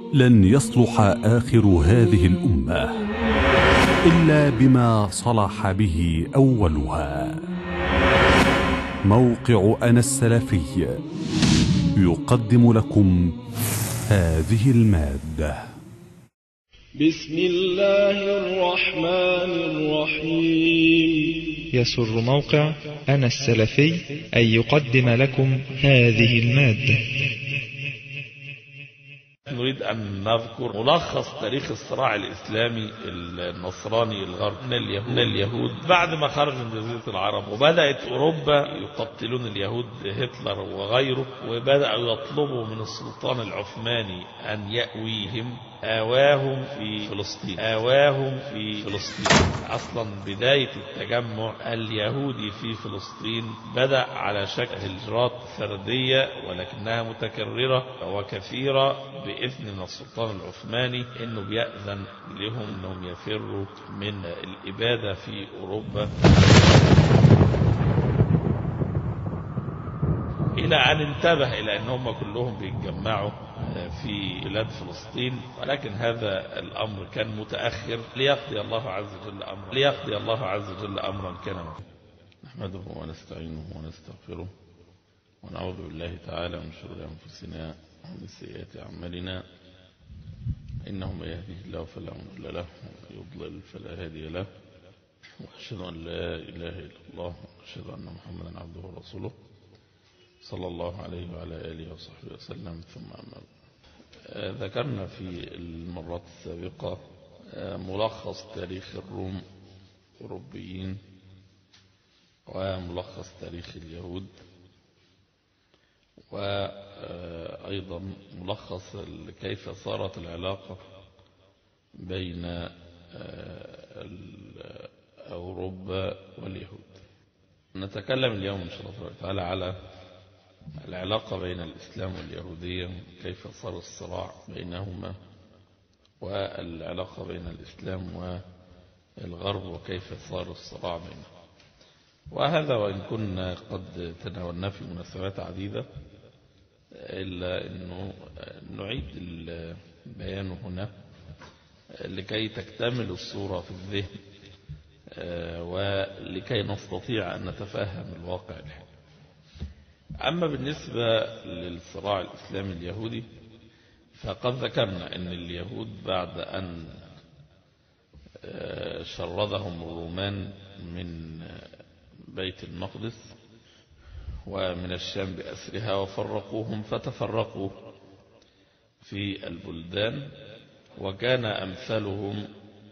لن يصلح آخر هذه الأمة إلا بما صلح به أولها. موقع أنا السلفي يقدم لكم هذه المادة. بسم الله الرحمن الرحيم. يسر موقع أنا السلفي أن يقدم لكم هذه المادة. نريد أن نذكر ملخص تاريخ الصراع الإسلامي النصراني الغرب من اليهود بعد ما خرج من جزيرة العرب، وبدأت أوروبا يقتلون اليهود، هتلر وغيره، وبدأوا يطلبوا من السلطان العثماني أن يأويهم. آواهم في فلسطين. أصلا بداية التجمع اليهودي في فلسطين بدأ على شكل هجرات فردية، ولكنها متكررة وكثيرة بإذن من السلطان العثماني، إنه بيأذن لهم أنهم يفروا من الإبادة في أوروبا، إلى أن انتبه إلى أنهم كلهم بيتجمعوا في بلاد فلسطين. ولكن هذا الأمر كان متأخر ليقضي الله عز وجل أمرا كان. نحمده ونستعينه ونستغفره ونعوذ بالله تعالى من شرور أنفسنا ومن سيئات أعمالنا. إنه من يهده الله فلا مضل له ومن يضلل فلا هادي له، وأشهد أن لا إله إلا الله وأشهد أن محمدا عبده ورسوله صلى الله عليه وعلى آله وصحبه وسلم. ثم أما ذكرنا في المرات السابقة ملخص تاريخ الروم الأوروبيين وملخص تاريخ اليهود، وأيضا ملخص كيف صارت العلاقة بين أوروبا واليهود. نتكلم اليوم إن شاء الله تعالى على العلاقة بين الإسلام واليهودية، كيف صار الصراع بينهما، والعلاقة بين الإسلام والغرب وكيف صار الصراع بينهما. وهذا وإن كنا قد تناولنا في مناسبات عديدة، إلا أنه نعيد البيان هنا لكي تكتمل الصورة في الذهن، ولكي نستطيع أن نتفهم الواقع الحالي. أما بالنسبة للصراع الإسلامي اليهودي، فقد ذكرنا أن اليهود بعد أن شردهم الرومان من بيت المقدس ومن الشام بأسرها وفرقوهم، فتفرقوا في البلدان، وكان أمثالهم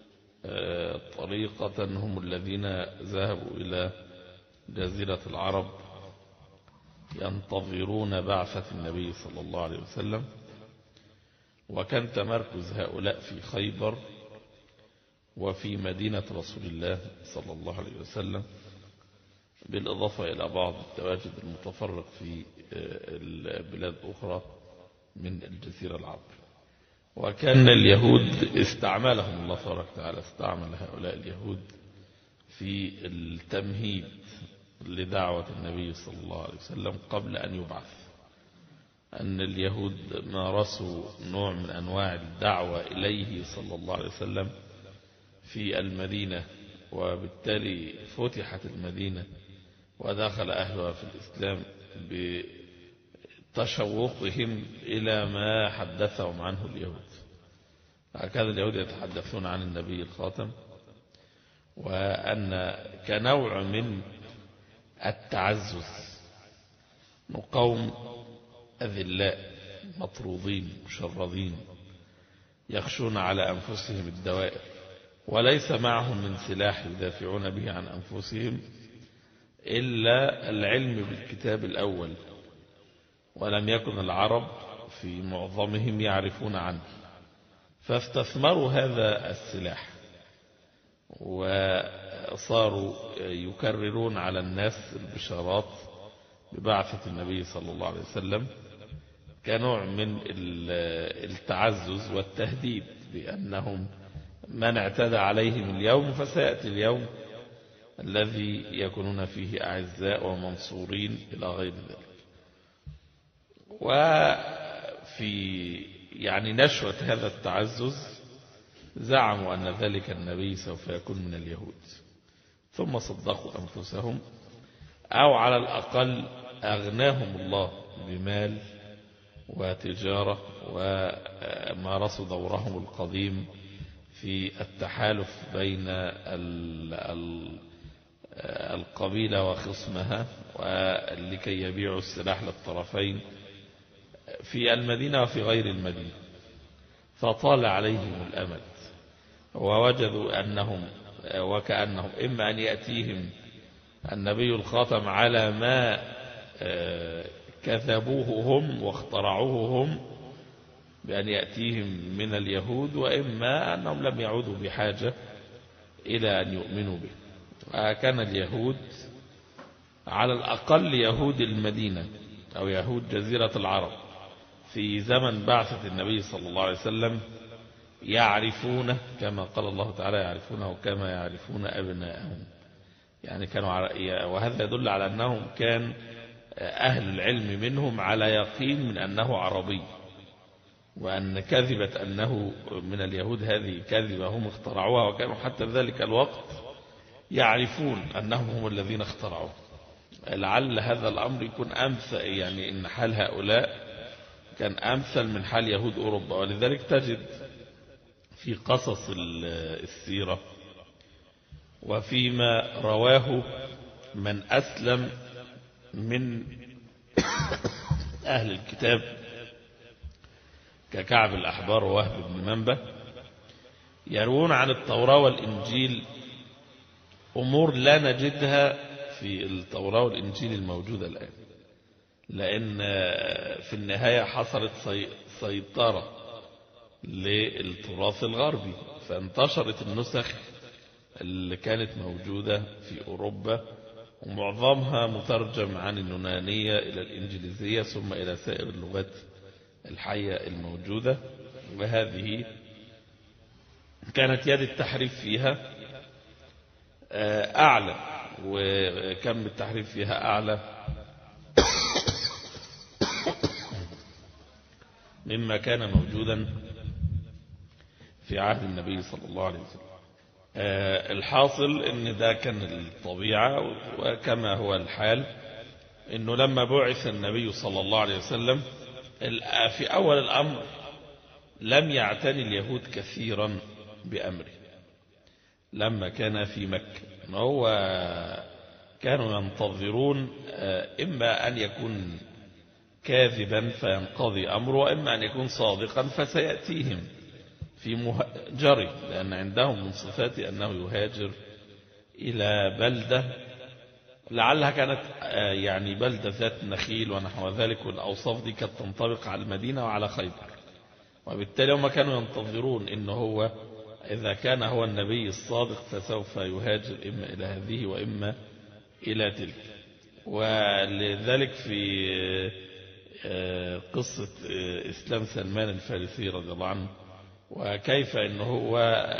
طريقة هم الذين ذهبوا إلى جزيرة العرب ينتظرون بعثة النبي صلى الله عليه وسلم. وكان تمركز هؤلاء في خيبر وفي مدينة رسول الله صلى الله عليه وسلم، بالإضافة إلى بعض التواجد المتفرق في البلاد الأخرى من الجزيرة العربية. وكان اليهود استعملهم الله تبارك وتعالى، استعمل هؤلاء اليهود في التمهيد لدعوة النبي صلى الله عليه وسلم قبل أن يبعث. أن اليهود مارسوا نوع من أنواع الدعوة إليه صلى الله عليه وسلم في المدينة، وبالتالي فتحت المدينة ودخل أهلها في الإسلام بتشوقهم إلى ما حدثهم عنه اليهود. هكذا اليهود يتحدثون عن النبي الخاتم، وأن كنوع من التعزز، قوم أذلاء مطرودين مشردين يخشون على أنفسهم الدوائر، وليس معهم من سلاح يدافعون به عن أنفسهم إلا العلم بالكتاب الأول، ولم يكن العرب في معظمهم يعرفون عنه، فاستثمروا هذا السلاح وصاروا يكررون على الناس البشارات ببعثة النبي صلى الله عليه وسلم كنوع من التعزز والتهديد بأنهم من اعتدى عليهم اليوم فسيأتي اليوم الذي يكونون فيه أعزاء ومنصورين إلى غير ذلك. وفي يعني نشوة هذا التعزز زعموا أن ذلك النبي سوف يكون من اليهود، ثم صدقوا أنفسهم، أو على الأقل أغناهم الله بمال وتجارة ومارسوا دورهم القديم في التحالف بين القبيلة وخصمها ولكي يبيعوا السلاح للطرفين في المدينة وفي غير المدينة، فطال عليهم الأمد ووجدوا أنهم وكأنهم إما أن يأتيهم النبي الخاتم على ما كذبوه هم واخترعوه هم بأن يأتيهم من اليهود، وإما أنهم لم يعودوا بحاجة إلى أن يؤمنوا به. كان اليهود على الأقل يهود المدينة أو يهود جزيرة العرب في زمن بعثة النبي صلى الله عليه وسلم يعرفونه كما قال الله تعالى يعرفونه كما يعرفون أبناءهم، يعني كانوا، وهذا يدل على أنهم كان أهل العلم منهم على يقين من أنه عربي، وأن كذبة أنه من اليهود هذه كذبة هم اخترعوها، وكانوا حتى ذلك الوقت يعرفون أنهم هم الذين اخترعوه. لعل هذا الأمر يكون أمثل، يعني إن حال هؤلاء كان أمثل من حال يهود أوروبا. ولذلك تجد في قصص السيرة وفيما رواه من أسلم من أهل الكتاب ككعب الأحبار ووهب بن منبه يروون عن التوراة والإنجيل أمور لا نجدها في التوراة والإنجيل الموجودة الآن، لأن في النهاية حصلت سيطرة للتراث الغربي، فانتشرت النسخ اللي كانت موجودة في أوروبا، ومعظمها مترجم عن اليونانية إلى الإنجليزية ثم إلى سائر اللغات الحية الموجودة. وهذه كانت يد التحريف فيها أعلى، وكم التحريف فيها أعلى مما كان موجودا في عهد النبي صلى الله عليه وسلم. الحاصل ان ده كان الطبيعة، وكما هو الحال انه لما بعث النبي صلى الله عليه وسلم في اول الامر لم يعتني اليهود كثيرا بامره لما كان في مكة، هو كانوا ينتظرون اما ان يكون كاذبا فينقضي امره، واما ان يكون صادقا فسيأتيهم في مهاجره، لأن عندهم من صفاته أنه يهاجر إلى بلدة لعلها كانت يعني بلدة ذات نخيل ونحو ذلك، والأوصاف دي كانت تنطبق على المدينة وعلى خيبر، وبالتالي هم كانوا ينتظرون إنه هو إذا كان هو النبي الصادق فسوف يهاجر إما إلى هذه وإما إلى تلك. ولذلك في قصة إسلام سلمان الفارسي رضي الله عنه، وكيف أنه هو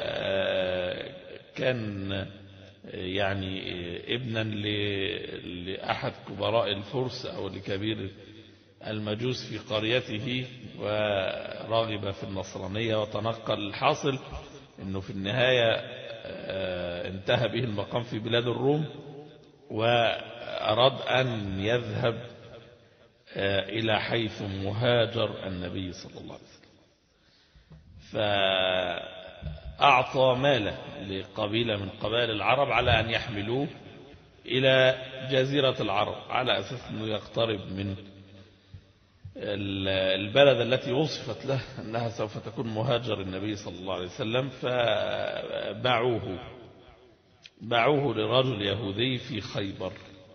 كان يعني ابنا لأحد كبراء الفرس أو لكبير المجوس في قريته، وراغب في النصرانية وتنقل. الحاصل أنه في النهاية انتهى به المقام في بلاد الروم، وأراد أن يذهب إلى حيث مهاجر النبي صلى الله عليه وسلم، فأعطى ماله لقبيلة من قبائل العرب على أن يحملوه إلى جزيرة العرب، على أساس أنه يقترب من البلد التي وصفت له أنها سوف تكون مهاجر النبي صلى الله عليه وسلم. فباعوه لرجل يهودي في خيبر،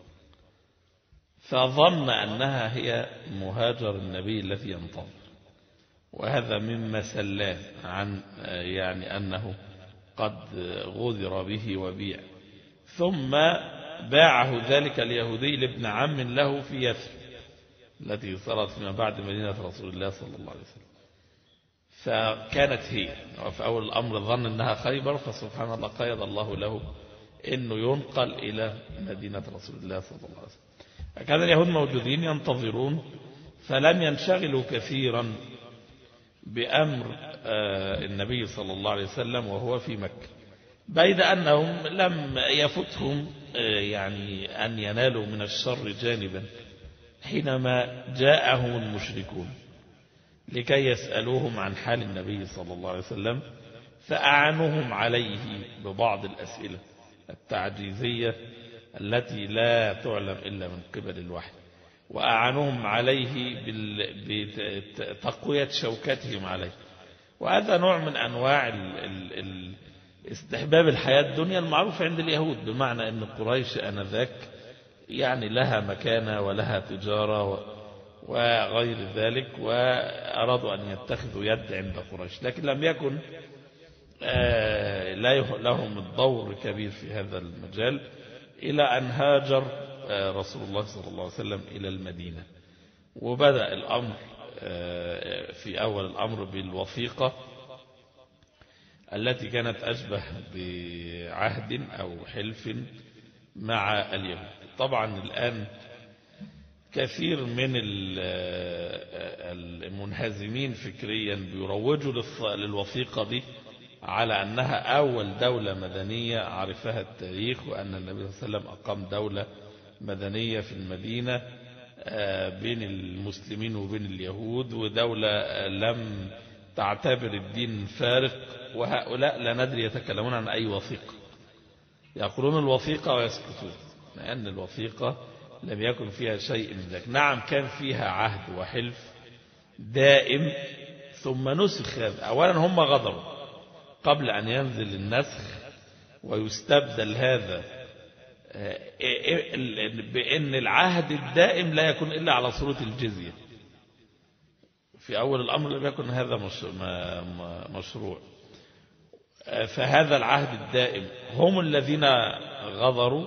فظن أنها هي مهاجر النبي الذي ينتظر، وهذا مما سلاه عن يعني أنه قد غدر به وبيع. ثم باعه ذلك اليهودي لابن عم له في يثرب التي صارت فيما بعد مدينة رسول الله صلى الله عليه وسلم، فكانت هي. وفي أول الأمر ظن أنها خيبر، فسبحان الله قيد الله له أنه ينقل إلى مدينة رسول الله صلى الله عليه وسلم. كان اليهود موجودين ينتظرون، فلم ينشغلوا كثيرا بأمر النبي صلى الله عليه وسلم وهو في مكة، بيد أنهم لم يفتهم يعني أن ينالوا من الشر جانبا حينما جاءهم المشركون لكي يسألوهم عن حال النبي صلى الله عليه وسلم، فأعنوهم عليه ببعض الأسئلة التعجيزية التي لا تعلم إلا من قبل الوحي، وأعنوهم عليه بتقوية شوكتهم عليه. وهذا نوع من أنواع استحباب الحياة الدنيا المعروف عند اليهود، بمعنى أن قريش آنذاك يعني لها مكانة ولها تجارة وغير ذلك، وأرادوا أن يتخذوا يد عند قريش، لكن لم يكن لهم الدور كبير في هذا المجال إلى أن هاجر رسول الله صلى الله عليه وسلم إلى المدينة. وبدأ الأمر في أول الأمر بالوثيقة التي كانت أشبه بعهد أو حلف مع اليهود. طبعا الآن كثير من المنهزمين فكريا بيروجوا للوثيقة دي على أنها أول دولة مدنية عرفها التاريخ، وأن النبي صلى الله عليه وسلم أقام دولة مدنية في المدينة بين المسلمين وبين اليهود، ودولة لم تعتبر الدين فارق. وهؤلاء لا ندري يتكلمون عن أي وثيقة، يقولون الوثيقة ويسكتون، لأن الوثيقة لم يكن فيها شيء من ذلك. نعم كان فيها عهد وحلف دائم ثم نسخ هذا. أولا هم غضبوا قبل أن ينزل النسخ ويستبدل هذا بأن العهد الدائم لا يكون إلا على صورة الجزية. في أول الأمر لم يكن هذا مشروع، فهذا العهد الدائم هم الذين غضروا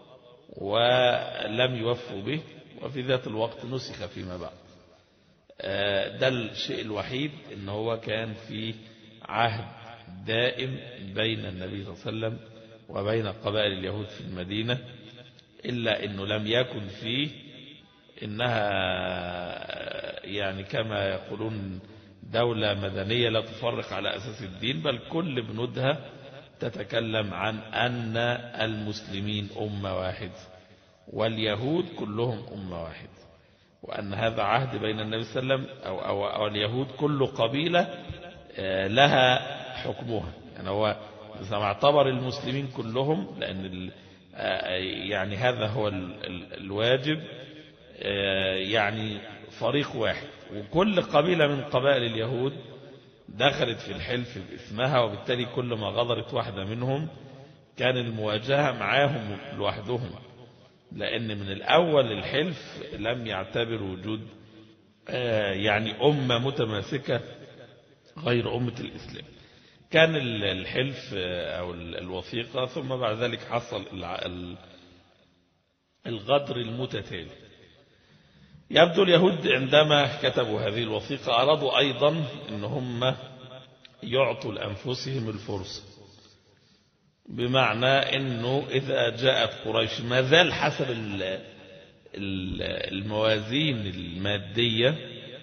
ولم يوفوا به، وفي ذات الوقت نسخ فيما بعد. ده الشيء الوحيد ان هو كان في عهد دائم بين النبي صلى الله عليه وسلم وبين قبائل اليهود في المدينة، إلا أنه لم يكن فيه إنها يعني كما يقولون دولة مدنية لا تفرق على أساس الدين، بل كل بنودها تتكلم عن أن المسلمين أمة واحد واليهود كلهم أمة واحد، وأن هذا عهد بين النبي صلى الله عليه وسلم أو اليهود كل قبيلة لها حكمها. يعني هو اعتبر المسلمين كلهم، لأن يعني هذا هو الواجب، يعني فريق واحد، وكل قبيلة من قبائل اليهود دخلت في الحلف باسمها، وبالتالي كل ما غدرت واحدة منهم كان المواجهة معاهم لوحدهم، لأن من الأول الحلف لم يعتبر وجود يعني أمة متماسكة غير أمة الإسلام. كان الحلف أو الوثيقة، ثم بعد ذلك حصل الغدر المتتالي. يبدو اليهود عندما كتبوا هذه الوثيقة أرادوا أيضا أن هم يعطوا لأنفسهم الفرصة، بمعنى أنه إذا جاءت قريش ما زال حسب الموازين المادية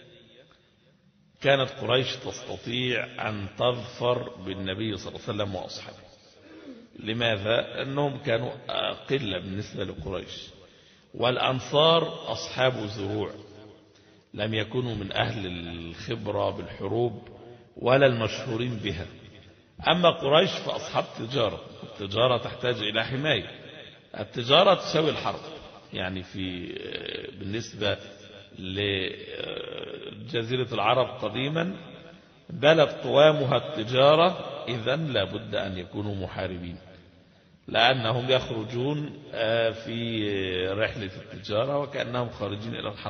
كانت قريش تستطيع أن تظفر بالنبي صلى الله عليه وسلم وأصحابه. لماذا؟ أنهم كانوا قلة بالنسبة لقريش، والأنصار أصحاب زروع، لم يكونوا من أهل الخبرة بالحروب ولا المشهورين بها. أما قريش فأصحاب تجارة، التجارة تحتاج إلى حماية، التجارة تساوي الحرب. يعني بالنسبة لجزيرة العرب قديما بلد قوامها التجارة، إذن لابد أن يكونوا محاربين، لأنهم يخرجون في رحلة التجارة وكأنهم خارجين إلى الحرب،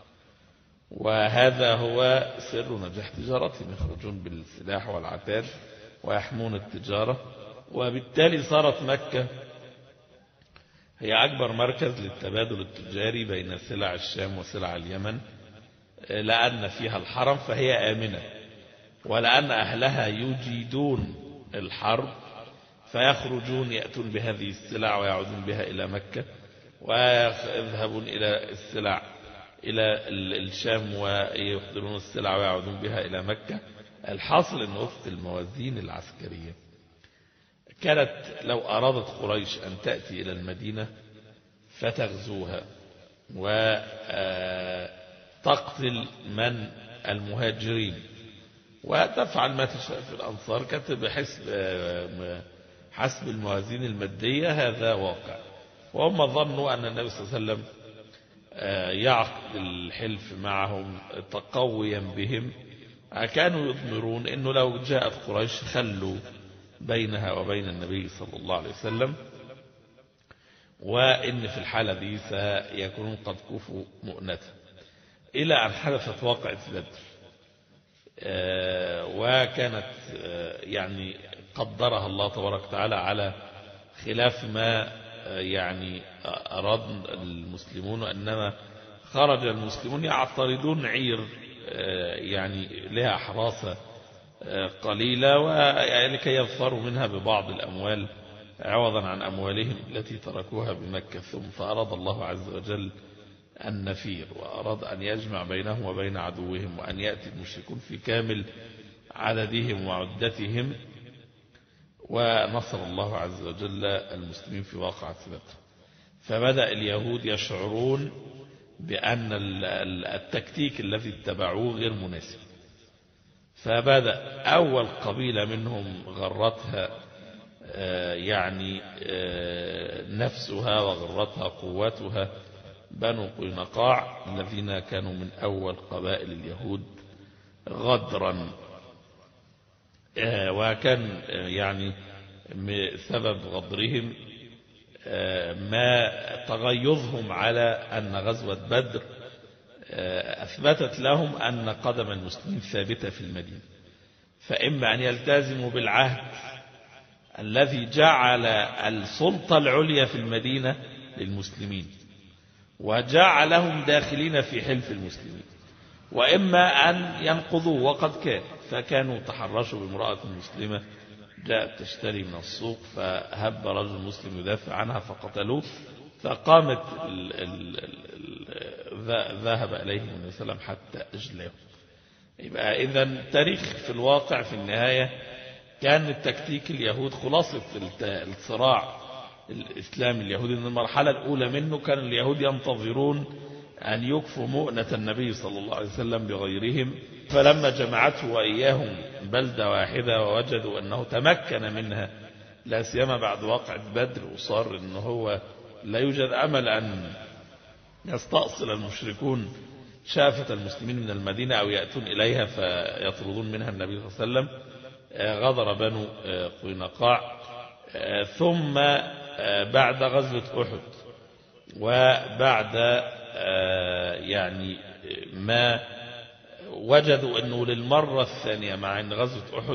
وهذا هو سر نجاح تجارتهم، يخرجون بالسلاح والعتاد ويحمون التجارة. وبالتالي صارت مكة هي أكبر مركز للتبادل التجاري بين سلع الشام وسلع اليمن، لأن فيها الحرم فهي آمنة، ولأن أهلها يجيدون الحرب فيخرجون يأتون بهذه السلع ويعودون بها إلى مكة، ويذهبون إلى السلع إلى الشام ويقدرون السلع ويعودون بها إلى مكة. الحاصل أن وفق الموازين العسكرية كانت لو أرادت قريش أن تأتي إلى المدينة فتغزوها وتقتل من المهاجرين وتفعل ما تشاء في الأنصار، كانت حسب الموازين المادية هذا واقع. وهم ظنوا أن النبي صلى الله عليه وسلم يعقد الحلف معهم تقويا بهم، كانوا يضمرون أنه لو جاءت قريش خلوا بينها وبين النبي صلى الله عليه وسلم، وإن في الحالة دي سيكونون قد كفوا مؤنته، إلى أن حدثت واقعة بدر. وكانت يعني قدرها الله تبارك وتعالى على خلاف ما يعني أراد المسلمون، وإنما خرج المسلمون يعترضون عير يعني لها حراسة قليلة ولكي يظفروا منها ببعض الأموال عوضا عن أموالهم التي تركوها بمكة. ثم فأراد الله عز وجل النفير، وأراد أن يجمع بينهم وبين عدوهم، وأن يأتي المشركون في كامل عددهم وعدتهم، ونصر الله عز وجل المسلمين في واقعة بدر. فبدأ اليهود يشعرون بأن التكتيك الذي اتبعوه غير مناسب، فبدأ أول قبيلة منهم غرتها يعني نفسها وغرتها قوتها بنو قينقاع، الذين كانوا من أول قبائل اليهود غدرا، وكان يعني سبب غدرهم ما تغيظهم على أن غزوة بدر أثبتت لهم أن قدم المسلمين ثابتة في المدينة، فإما أن يلتزموا بالعهد الذي جعل السلطة العليا في المدينة للمسلمين وجعلهم داخلين في حلف المسلمين، وإما أن ينقضوا، وقد كان. فكانوا تحرشوا بامرأة مسلمة جاءت تشتري من السوق، فهب رجل مسلم يدافع عنها فقتلوه، فقامت ذهب إليه النبي صلى الله عليه وسلم حتى أجلاه. يبقى إذن تاريخ في الواقع في النهاية كان التكتيك اليهود خلاصة الصراع الإسلام اليهودي، إن المرحلة الأولى منه كان اليهود ينتظرون أن يكفوا مؤنة النبي صلى الله عليه وسلم بغيرهم، فلما جمعته وإياهم بلدة واحدة ووجدوا أنه تمكن منها، لا سيما بعد واقعة بدر، وصار أنه هو لا يوجد أمل أن يستأصل المشركون شافة المسلمين من المدينة أو يأتون إليها فيطردون منها النبي صلى الله عليه وسلم، غدر بنو قينقاع. ثم بعد غزوة أحد وبعد يعني ما وجدوا أنه للمرة الثانية، مع أن غزوة أحد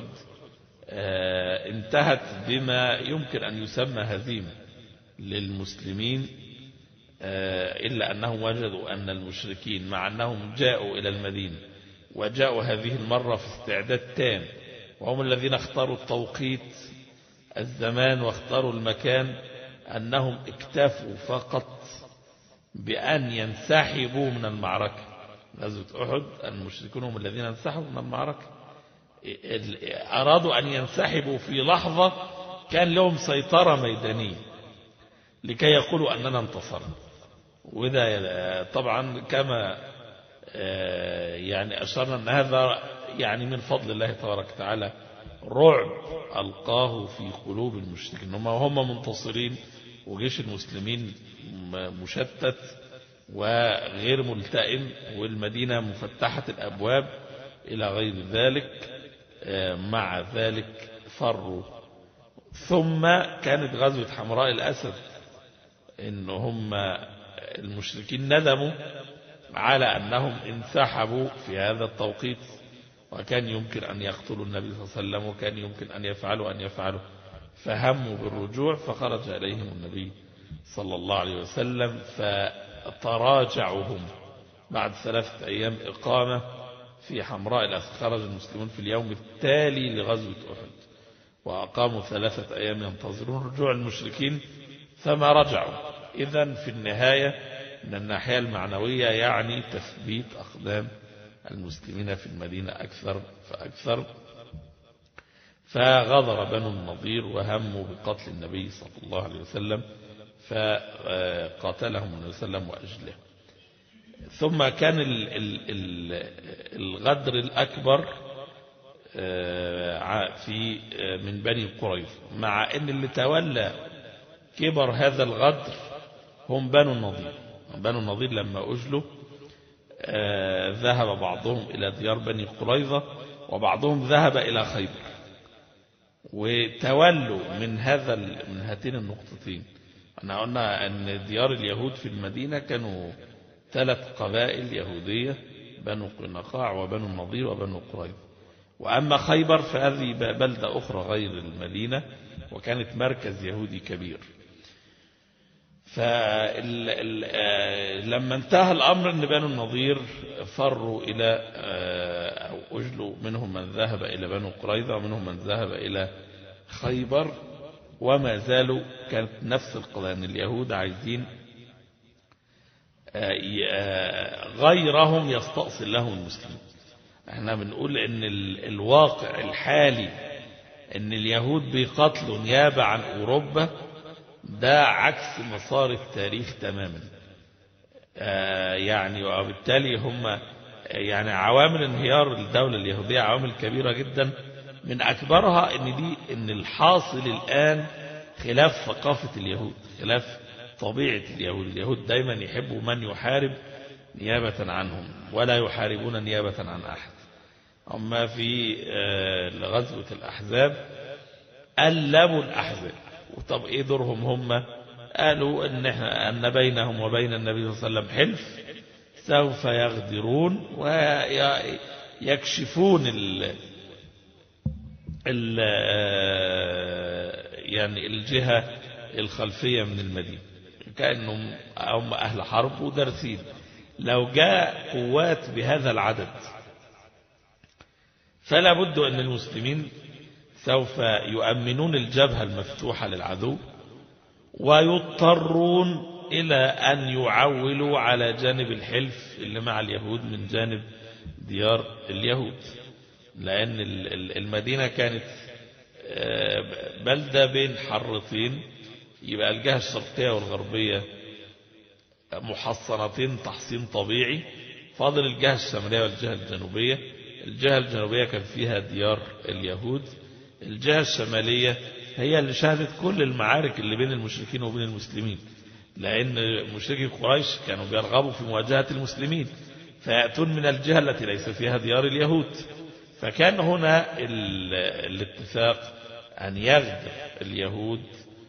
انتهت بما يمكن أن يسمى هزيمة للمسلمين، إلا أنهم وجدوا أن المشركين مع أنهم جاءوا إلى المدينة وجاءوا هذه المرة في استعداد تام، وهم الذين اختاروا التوقيت الزمان واختاروا المكان، أنهم اكتفوا فقط بأن ينسحبوا من المعركة. غزوة أحد المشركون هم الذين انسحبوا من المعركة، أرادوا أن ينسحبوا في لحظة كان لهم سيطرة ميدانية لكي يقولوا أننا انتصرنا. وده طبعا كما يعني أشرنا أن هذا يعني من فضل الله تبارك وتعالى رعب ألقاه في قلوب المشركين، هم منتصرين وجيش المسلمين مشتت وغير ملتئم والمدينة مفتحة الأبواب إلى غير ذلك، مع ذلك فروا. ثم كانت غزوة حمراء الأسد، إن هم المشركين ندموا على أنهم انسحبوا في هذا التوقيت، وكان يمكن أن يقتلوا النبي صلى الله عليه وسلم، وكان يمكن أن يفعلوا فهموا بالرجوع، فخرج إليهم النبي صلى الله عليه وسلم فتراجعوا هم بعد 3 أيام إقامة في حمراء الأسد. خرج المسلمون في اليوم التالي لغزوة أحد وأقاموا 3 أيام ينتظرون رجوع المشركين فما رجعوا. إذن في النهاية من الناحية المعنوية يعني تثبيت أقدام المسلمين في المدينة أكثر فأكثر. فغدر بنو النضير وهموا بقتل النبي صلى الله عليه وسلم، فقاتلهم النبي صلى الله عليه وسلم وأجلهم. ثم كان الغدر الأكبر في من بني قريظة، مع أن اللي تولى كبر هذا الغدر هم بنو النضير. بنو النضير لما أجلوا ذهب بعضهم إلى ديار بني قريظة وبعضهم ذهب إلى خيبر، وتولوا من هاتين النقطتين. أنا قلنا أن ديار اليهود في المدينة كانوا 3 قبائل يهودية، بنو قينقاع وبنو النضير وبنو قريظة. وأما خيبر فهذه بلدة أخرى غير المدينة وكانت مركز يهودي كبير. فلما انتهى الأمر أن بنو النضير فروا إلى أو أجلوا، منهم من ذهب إلى بنو قريظة ومنهم من ذهب إلى خيبر، وما زالوا كانت نفس القضية أن اليهود عايزين غيرهم يستأصل لهم المسلمين. احنا بنقول ان الواقع الحالي ان اليهود بيقتلوا نيابة عن أوروبا، ده عكس مسار التاريخ تماما. يعني وبالتالي هم يعني عوامل انهيار الدولة اليهودية عوامل كبيرة جدا، من أكبرها ان الحاصل الآن خلاف ثقافة اليهود، خلاف طبيعة اليهود. اليهود دايما يحبوا من يحارب نيابة عنهم ولا يحاربون نيابة عن أحد. أما في غزوة الأحزاب قلبوا الأحزاب. وطب إيه دورهم هم؟ قالوا أن بينهم وبين النبي صلى الله عليه وسلم حلف، سوف يغدرون ويكشفون يعني الجهة الخلفية من المدينة، كأنهم هم أهل حرب ودرسين. لو جاء قوات بهذا العدد فلا بد أن المسلمين سوف يؤمنون الجبهة المفتوحة للعدو، ويضطرون إلى أن يعولوا على جانب الحلف اللي مع اليهود من جانب ديار اليهود، لأن المدينة كانت بلدة بين حرتين، يبقى الجهة الشرقية والغربية محصنتين تحصين طبيعي، فاضل الجهة الشمالية والجهة الجنوبية. الجهة الجنوبية كان فيها ديار اليهود، الجهة الشمالية هي اللي شهدت كل المعارك اللي بين المشركين وبين المسلمين، لأن مشركي قريش كانوا بيرغبوا في مواجهة المسلمين فيأتون من الجهة التي ليس فيها ديار اليهود. فكان هنا الاتفاق أن يغدر اليهود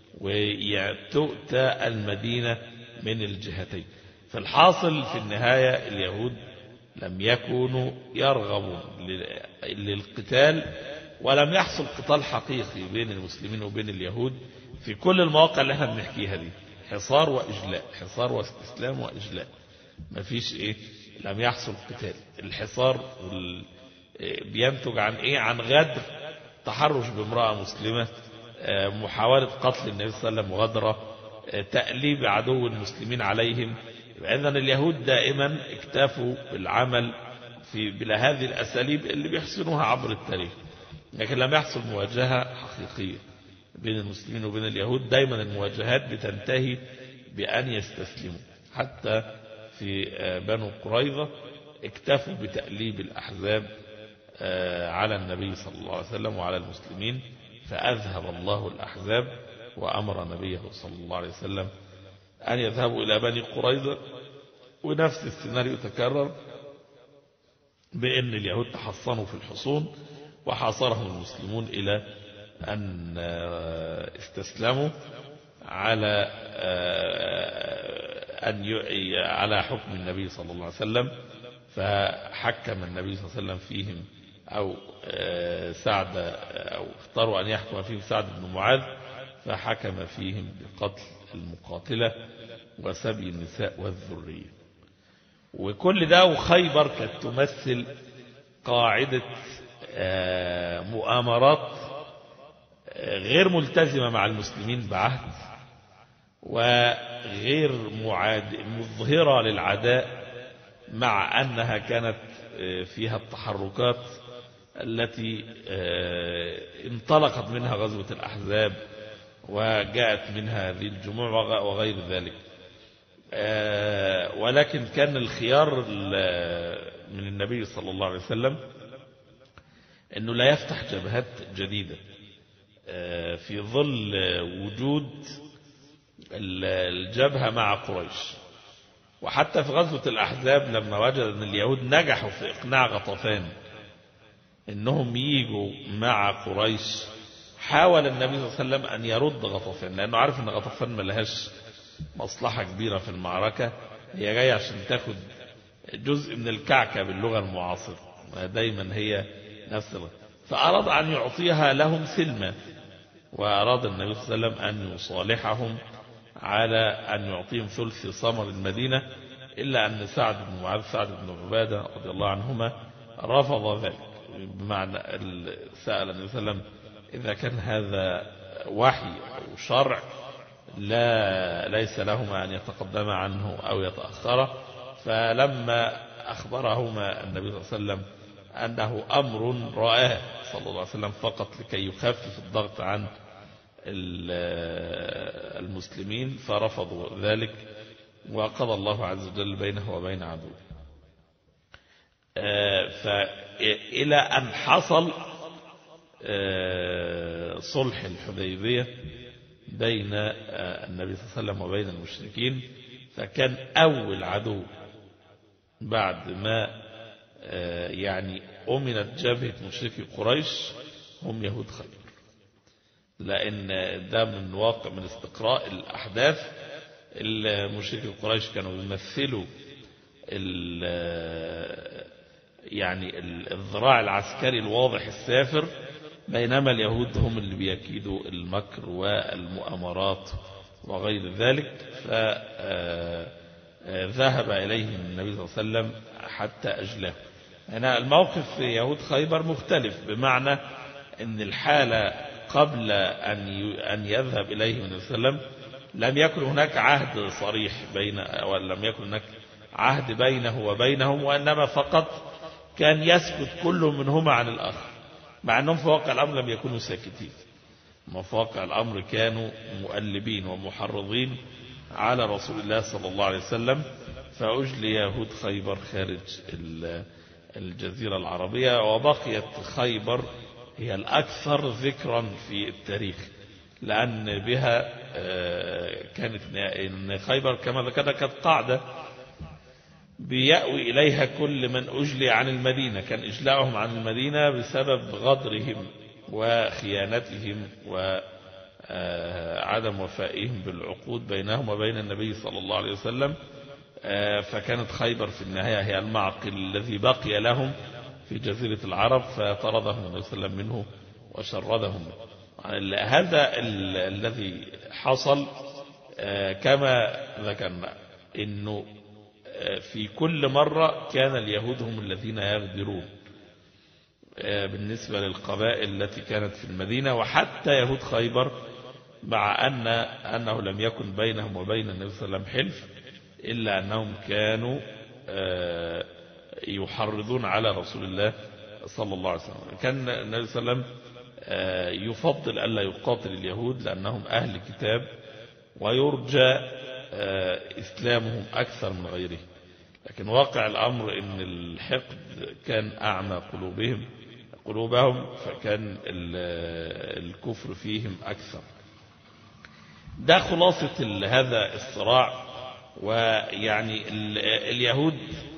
وتؤتى المدينة من الجهتين. فالحاصل في النهاية اليهود لم يكونوا يرغبون للقتال، ولم يحصل قتال حقيقي بين المسلمين وبين اليهود في كل المواقع اللي احنا بنحكيها دي، حصار وإجلاء، حصار واستسلام وإجلاء، ما فيش لم يحصل قتال. الحصار بينتج عن عن غدر، تحرش بامرأة مسلمة، محاولة قتل النبي صلى الله عليه وسلم، مغادرة، تأليب عدو المسلمين عليهم. إذن اليهود دائما اكتفوا بالعمل بلا هذه الأساليب اللي بيحسنوها عبر التاريخ، لكن لم يحصل مواجهة حقيقية بين المسلمين وبين اليهود. دائما المواجهات بتنتهي بأن يستسلموا. حتى في بنو قريظة اكتفوا بتأليب الأحزاب على النبي صلى الله عليه وسلم وعلى المسلمين، فأذهب الله الأحزاب وأمر نبيه صلى الله عليه وسلم أن يذهبوا إلى بني قريظة. ونفس السيناريو تكرر بأن اليهود تحصنوا في الحصون وحاصرهم المسلمون إلى أن استسلموا على حكم النبي صلى الله عليه وسلم. فحكم النبي صلى الله عليه وسلم فيهم، أو اختاروا أن يحكم فيهم سعد بن معاذ، فحكم فيهم بقتل المقاتلة وسبي النساء والذرية. وكل ده وخيبر كانت تمثل قاعدة مؤامرات غير ملتزمة مع المسلمين بعهد، وغير مظهرة للعداء، مع أنها كانت فيها التحركات التي انطلقت منها غزوة الأحزاب وجاءت منها هذه الجموع وغير ذلك. ولكن كان الخيار من النبي صلى الله عليه وسلم أنه لا يفتح جبهات جديدة في ظل وجود الجبهة مع قريش. وحتى في غزوة الأحزاب لما وجد أن اليهود نجحوا في إقناع غطفان أنهم ييجوا مع قريش، حاول النبي صلى الله عليه وسلم أن يرد غطفان، لأنه عارف أن غطفان ملهاش مصلحة كبيرة في المعركة، هي جاية عشان تاخد جزء من الكعكة باللغة المعاصرة، دايما هي نفس الغطفان. فأراد أن يعطيها لهم سلمة، وأراد النبي صلى الله عليه وسلم أن يصالحهم على أن يعطيهم ثلث ثمر المدينة، إلا أن سعد بن معاذ سعد بن عبادة رضي الله عنهما رفض ذلك، بمعنى سأل النبي صلى الله عليه وسلم إذا كان هذا وحي أو شرع ليس لهما أن يتقدم عنه أو يتأخر. فلما أخبرهما النبي صلى الله عليه وسلم أنه أمر رآه صلى الله عليه وسلم فقط لكي يخفف الضغط عن المسلمين، فرفضوا ذلك، وقضى الله عز وجل بينه وبين عدوه. فإلى أن حصل صلح الحديبية بين النبي صلى الله عليه وسلم وبين المشركين، فكان أول عدو بعد ما يعني أمنت جبهة مشركي قريش هم يهود خيبر، لأن ده من واقع من استقراء الأحداث. المشركي قريش كانوا يمثلوا يعني الذراع العسكري الواضح السافر، بينما اليهود هم اللي بيكيدوا المكر والمؤامرات وغير ذلك. فذهب إليهم النبي صلى الله عليه وسلم حتى أجلاه. هنا الموقف في يهود خيبر مختلف، بمعنى أن الحالة قبل أن يذهب إليهم النبي صلى الله عليه وسلم لم يكن هناك عهد صريح ولم يكن هناك عهد بينه وبينهم، وإنما فقط كان يسكت كل منهما عن الآخر، مع أنهم في واقع الأمر لم يكونوا ساكتين، في واقع الأمر كانوا مؤلبين ومحرضين على رسول الله صلى الله عليه وسلم. فأجلي يهود خيبر خارج الجزيرة العربية، وبقيت خيبر هي الأكثر ذكرا في التاريخ، لأن بها كانت إن خيبر كما ذكرنا كانت قاعدة بيأوي إليها كل من أجلي عن المدينة. كان إجلاءهم عن المدينة بسبب غدرهم وخيانتهم وعدم وفائهم بالعقود بينهم وبين النبي صلى الله عليه وسلم. فكانت خيبر في النهاية هي المعقل الذي بقي لهم في جزيرة العرب، فطردهم النبي صلى الله عليه وسلم منه وشردهم. هذا الذي حصل كما ذكرنا، إنه في كل مرة كان اليهود هم الذين يغدرون بالنسبة للقبائل التي كانت في المدينة، وحتى يهود خيبر مع أنه لم يكن بينهم وبين النبي صلى الله عليه وسلم حلف، إلا أنهم كانوا يحرضون على رسول الله صلى الله عليه وسلم. كان النبي صلى الله عليه وسلم يفضل ألا يقاتل اليهود لأنهم أهل كتاب ويرجى إسلامهم أكثر من غيره، لكن واقع الأمر إن الحقد كان أعمى قلوبهم، فكان الكفر فيهم أكثر. ده خلاصة هذا الصراع. ويعني اليهود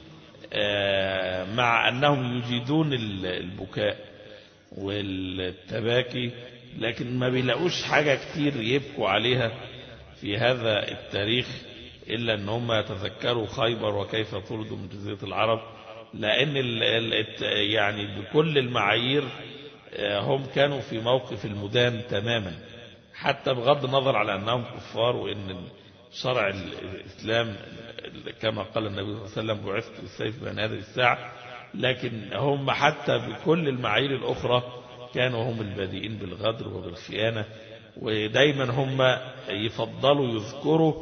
مع أنهم يجيدون البكاء والتباكي، لكن ما بيلاقوش حاجة كتير يبكوا عليها في هذا التاريخ إلا أن هم يتذكروا خيبر وكيف طردوا من جزيرة العرب، لأن يعني بكل المعايير هم كانوا في موقف المدان تماما، حتى بغض النظر على أنهم كفار، وإن شرع الإسلام كما قال النبي صلى الله عليه وسلم بعثت بالسيف بين هذه الساعة، لكن هم حتى بكل المعايير الأخرى كانوا هم البادئين بالغدر وبالخيانة ودايما هم يفضلوا يذكروا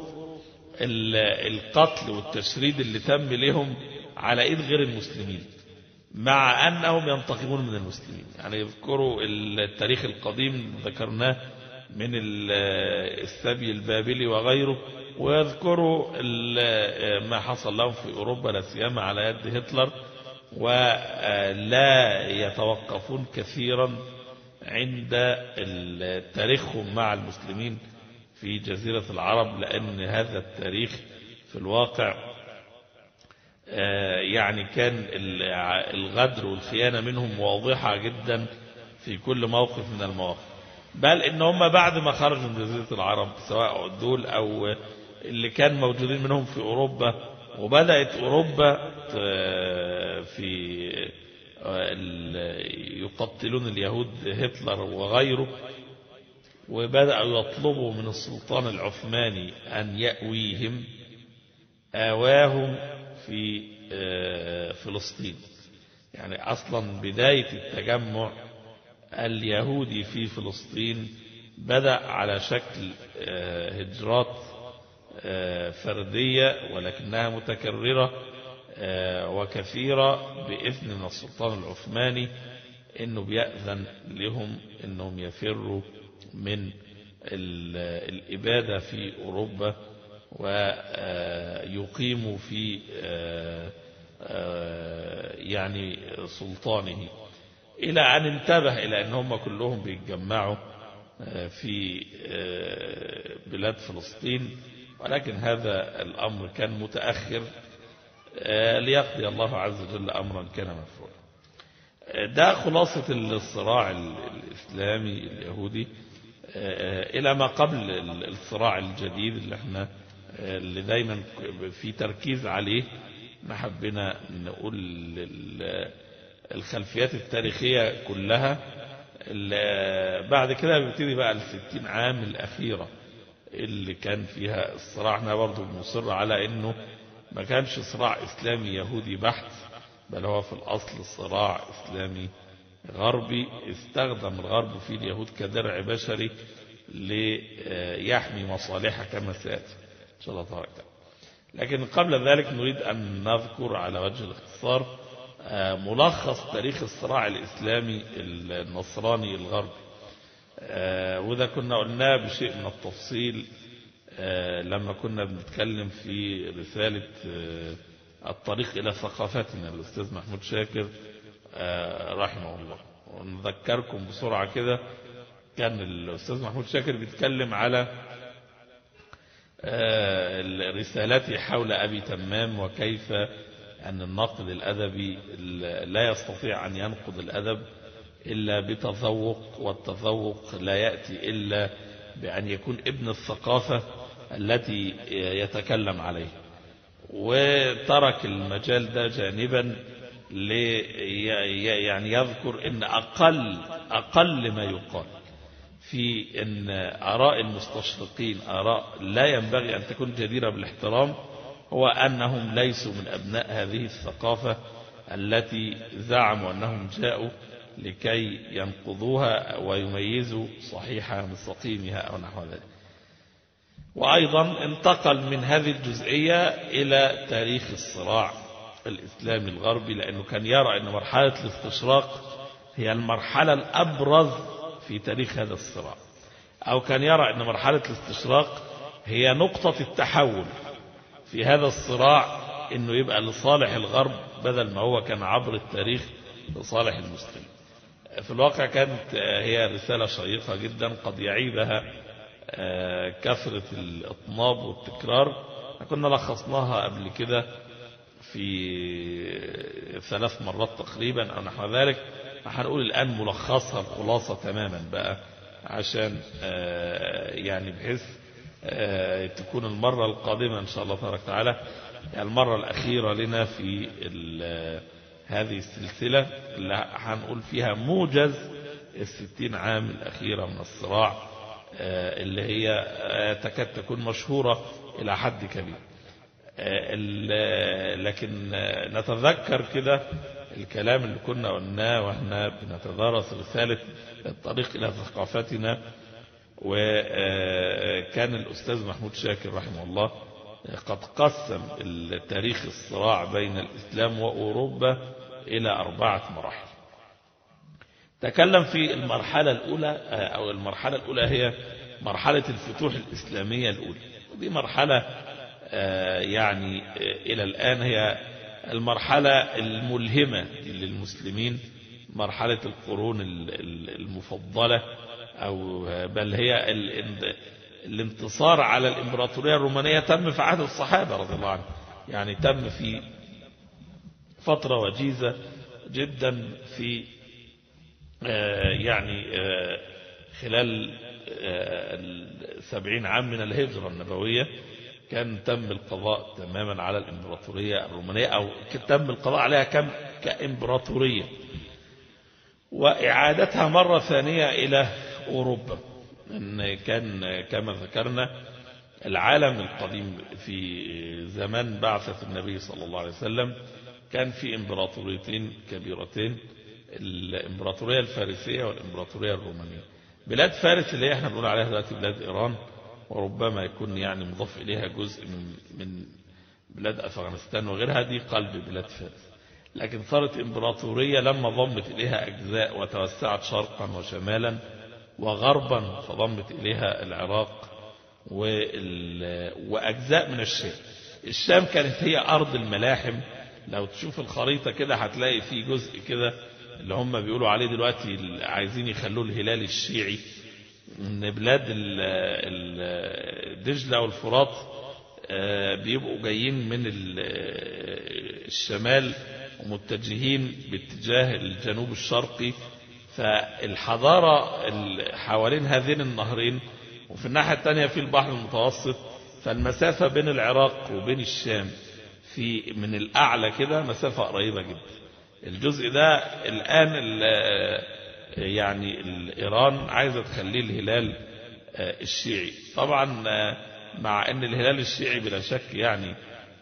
القتل والتشريد اللي تم لهم على ايد غير المسلمين، مع انهم ينتقمون من المسلمين. يعني يذكروا التاريخ القديم ذكرناه من السبي البابلي وغيره، ويذكروا ما حصل لهم في اوروبا لا سيما على يد هتلر، ولا يتوقفون كثيرا عند تاريخهم مع المسلمين في جزيرة العرب، لأن هذا التاريخ في الواقع يعني كان الغدر والخيانة منهم واضحة جدا في كل موقف من المواقف. بل إن هم بعد ما خرجوا من جزيرة العرب سواء دول أو اللي كان موجودين منهم في أوروبا، وبدأت أوروبا في يقتلون اليهود هتلر وغيره، وبدأوا يطلبوا من السلطان العثماني أن يأويهم، آواهم في فلسطين. يعني أصلا بداية التجمع اليهودي في فلسطين بدأ على شكل هجرات فردية ولكنها متكررة وكثيرة بإذن من السلطان العثماني، إنه بيأذن لهم إنهم يفروا من الإبادة في أوروبا ويقيموا في يعني سلطانه، إلى أن انتبه إلى أن هم كلهم بيتجمعوا في بلاد فلسطين. ولكن هذا الأمر كان متأخر ليقضي الله عز وجل أمرا كان مفعولا. ده خلاصة الصراع الإسلامي اليهودي إلى ما قبل الصراع الجديد اللي دايما في تركيز عليه. حبينا نقول الخلفيات التاريخية كلها. بعد كده بيبتدي بقى 60 عام الأخيرة اللي كان فيها الصراع. احنا برضو بنصر على انه ما كانش صراع اسلامي يهودي بحت، بل هو في الاصل صراع اسلامي غربي استخدم الغرب فيه اليهود كدرع بشري ليحمي مصالحه كما سياتي ان شاء الله تبارك وتعالى. لكن قبل ذلك نريد ان نذكر على وجه الاختصار ملخص تاريخ الصراع الاسلامي النصراني الغربي، وده كنا قلناه بشيء من التفصيل لما كنا بنتكلم في رسالة الطريق إلى ثقافتنا الأستاذ محمود شاكر رحمه الله. ونذكركم بسرعة كده، كان الأستاذ محمود شاكر بيتكلم على رسالته حول أبي تمام، وكيف أن الناقد الأدبي لا يستطيع أن ينقد الأدب إلا بتذوق، والتذوق لا يأتي إلا بأن يكون ابن الثقافة التي يتكلم عليه. وترك المجال ده جانبا يعني يذكر أن أقل ما يقال في أن آراء المستشرقين آراء لا ينبغي أن تكون جديرة بالاحترام، هو أنهم ليسوا من أبناء هذه الثقافة التي زعموا أنهم جاءوا لكي ينقضوها ويميزوا صحيحها من سقيمها أو نحو ذلك. وأيضا انتقل من هذه الجزئية إلى تاريخ الصراع الإسلامي الغربي، لأنه كان يرى أن مرحلة الاستشراق هي المرحلة الأبرز في تاريخ هذا الصراع، أو كان يرى أن مرحلة الاستشراق هي نقطة التحول في هذا الصراع، أنه يبقى لصالح الغرب بدل ما هو كان عبر التاريخ لصالح المسلمين. في الواقع كانت هي رسالة شيقة جدا قد يعيبها كثرة الإطناب والتكرار. كنا لخصناها قبل كده في 3 مرات تقريبا أو نحو ذلك. هنقول الآن ملخصها الخلاصة تماما بقى، عشان يعني بحيث تكون المرة القادمة إن شاء الله تبارك وتعالى المرة الأخيرة لنا في هذه السلسلة اللي هنقول فيها موجز 60 عام الأخيرة من الصراع، اللي هي تكاد تكون مشهورة إلى حد كبير. لكن نتذكر كده الكلام اللي كنا قلناه واحنا بنتدارس رسالة الطريق إلى ثقافتنا، وكان الأستاذ محمود شاكر رحمه الله قد قسم تاريخ الصراع بين الإسلام وأوروبا إلى 4 مراحل. تكلم في المرحلة الأولى، أو المرحلة الأولى هي مرحلة الفتوح الإسلامية الأولى، ودي مرحلة يعني إلى الآن هي المرحلة الملهمة للمسلمين، مرحلة القرون المفضلة، أو بل هي الانتصار على الإمبراطورية الرومانية تم في عهد الصحابة رضي الله عنهم، يعني تم في فترة وجيزة جدا في يعني خلال 70 عام من الهجرة النبوية كان تم القضاء تماما على الإمبراطورية الرومانية، أو تم القضاء عليها كإمبراطورية، وإعادتها مرة ثانية إلى أوروبا. إن كان كما ذكرنا العالم القديم في زمان بعثة النبي صلى الله عليه وسلم كان في إمبراطوريتين كبيرتين، الإمبراطورية الفارسية والإمبراطورية الرومانية. بلاد فارس اللي احنا بنقول عليها دلوقتي بلاد إيران، وربما يكون يعني مضاف إليها جزء من بلاد أفغانستان وغيرها، دي قلب بلاد فارس. لكن صارت إمبراطورية لما ضمت إليها أجزاء وتوسعت شرقا وشمالا وغربا، فضمت إليها العراق وأجزاء من الشام. الشام كانت هي أرض الملاحم، لو تشوف الخريطة كده هتلاقي في جزء كده اللي هم بيقولوا عليه دلوقتي عايزين يخلوه الهلال الشيعي، ان بلاد دجلة والفرات بيبقوا جايين من الشمال ومتجهين باتجاه الجنوب الشرقي، فالحضارة حوالين هذين النهرين، وفي الناحية الثانية في البحر المتوسط، فالمسافة بين العراق وبين الشام في من الأعلى كده مسافة قريبة جدا. الجزء ده الآن يعني إيران عايزة تخليه الهلال الشيعي، طبعا مع أن الهلال الشيعي بلا شك يعني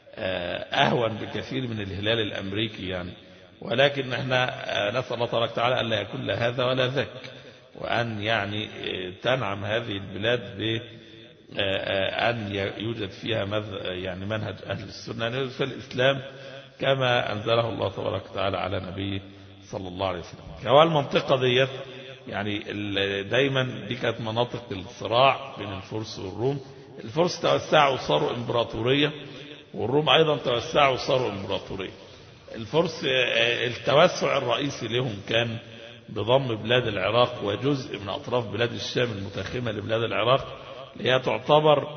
أهون بكثير من الهلال الأمريكي يعني، ولكن احنا نسأل الله تبارك وتعالى أن لا يكون لا هذا ولا ذاك، وأن يعني تنعم هذه البلاد بأن يوجد فيها يعني منهج أهل السنة، أن يوجد في الإسلام كما أنزله الله تبارك وتعالى على نبيه صلى الله عليه وسلم. كوال المنطقة ديت يعني دايما دي كانت مناطق الصراع بين الفرس والروم. الفرس توسعوا وصاروا إمبراطورية، والروم أيضا توسعوا وصاروا إمبراطورية. الفرس التوسع الرئيسي لهم كان بضم بلاد العراق وجزء من أطراف بلاد الشام المتاخمة لبلاد العراق، اللي هي تعتبر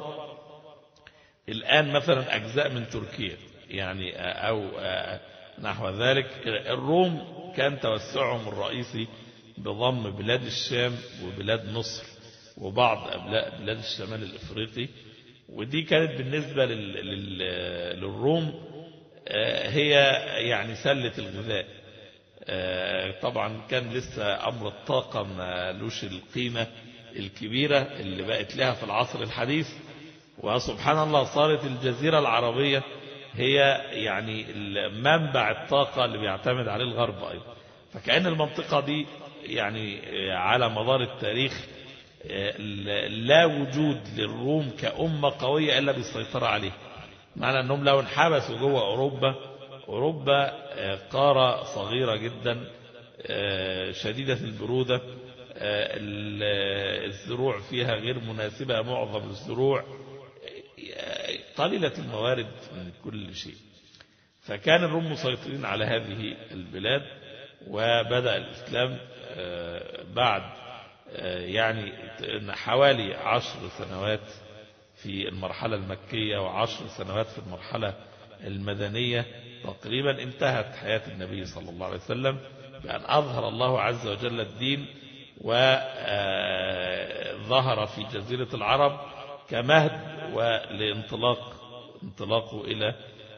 الآن مثلا أجزاء من تركيا يعني أو نحو ذلك. الروم كان توسعهم الرئيسي بضم بلاد الشام وبلاد مصر وبعض بلاد الشمال الإفريقي، ودي كانت بالنسبة للروم هي يعني سلة الغذاء. طبعا كان لسه أمر الطاقة ما لوش القيمة الكبيرة اللي بقت لها في العصر الحديث، وسبحان الله صارت الجزيرة العربية هي يعني منبع الطاقة اللي بيعتمد عليه الغرب أيضا. فكأن المنطقة دي يعني على مدار التاريخ لا وجود للروم كأمة قوية إلا بالسيطرة عليه، معنى أنهم لو انحبسوا جوه أوروبا قارة صغيرة جدا شديدة البرودة، الزروع فيها غير مناسبة، معظم الزروع قليلة الموارد من كل شيء. فكان الروم مسيطرين على هذه البلاد، وبدأ الإسلام بعد يعني حوالي 10 سنوات في المرحلة المكية و10 سنوات في المرحلة المدنية تقريبا انتهت حياة النبي صلى الله عليه وسلم بأن أظهر الله عز وجل الدين، وظهر في جزيرة العرب كمهد ولانطلاقه إلى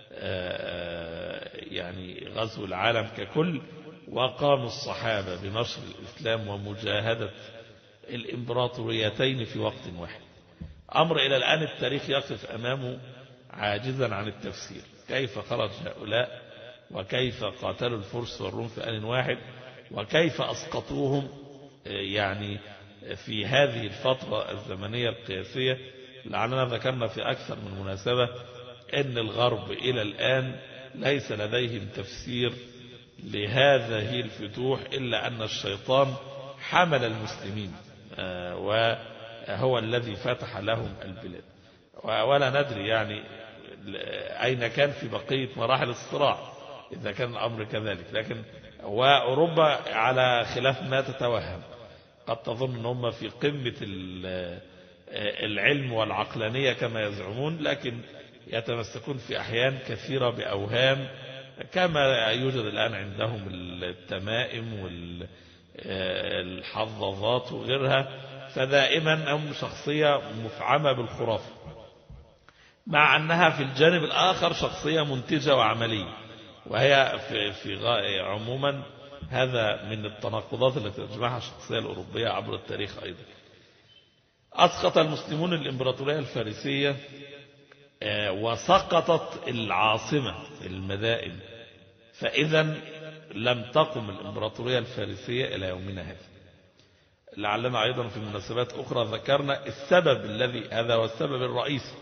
يعني غزو العالم ككل. وقام الصحابة بنشر الإسلام ومجاهدة الإمبراطوريتين في وقت واحد، أمر إلى الآن التاريخ يقف أمامه عاجزا عن التفسير. كيف خرج هؤلاء، وكيف قاتلوا الفرس والروم في آن واحد، وكيف أسقطوهم يعني في هذه الفترة الزمنية القياسية. لعلنا ذكرنا في أكثر من مناسبة أن الغرب إلى الآن ليس لديهم تفسير لهذه الفتوح إلا أن الشيطان حمل المسلمين وهو الذي فتح لهم البلاد، ولا ندري يعني أين كان في بقية مراحل الصراع إذا كان الأمر كذلك. لكن وأوروبا على خلاف ما تتوهم، قد تظن أن هم في قمة العلم والعقلانية كما يزعمون، لكن يتمسكون في أحيان كثيرة بأوهام كما يوجد الآن عندهم التمائم والحظاظات وغيرها. فدائما هم شخصية مفعمة بالخرافة، مع أنها في الجانب الآخر شخصية منتجة وعملية. وهي في عموما هذا من التناقضات التي تجمعها الشخصية الأوروبية عبر التاريخ أيضا. أسقط المسلمون الإمبراطورية الفارسية وسقطت العاصمة المدائن، فإذا لم تقم الإمبراطورية الفارسية إلى يومنا هذا. لعلنا أيضا في مناسبات أخرى ذكرنا السبب الذي هذا هو السبب الرئيسي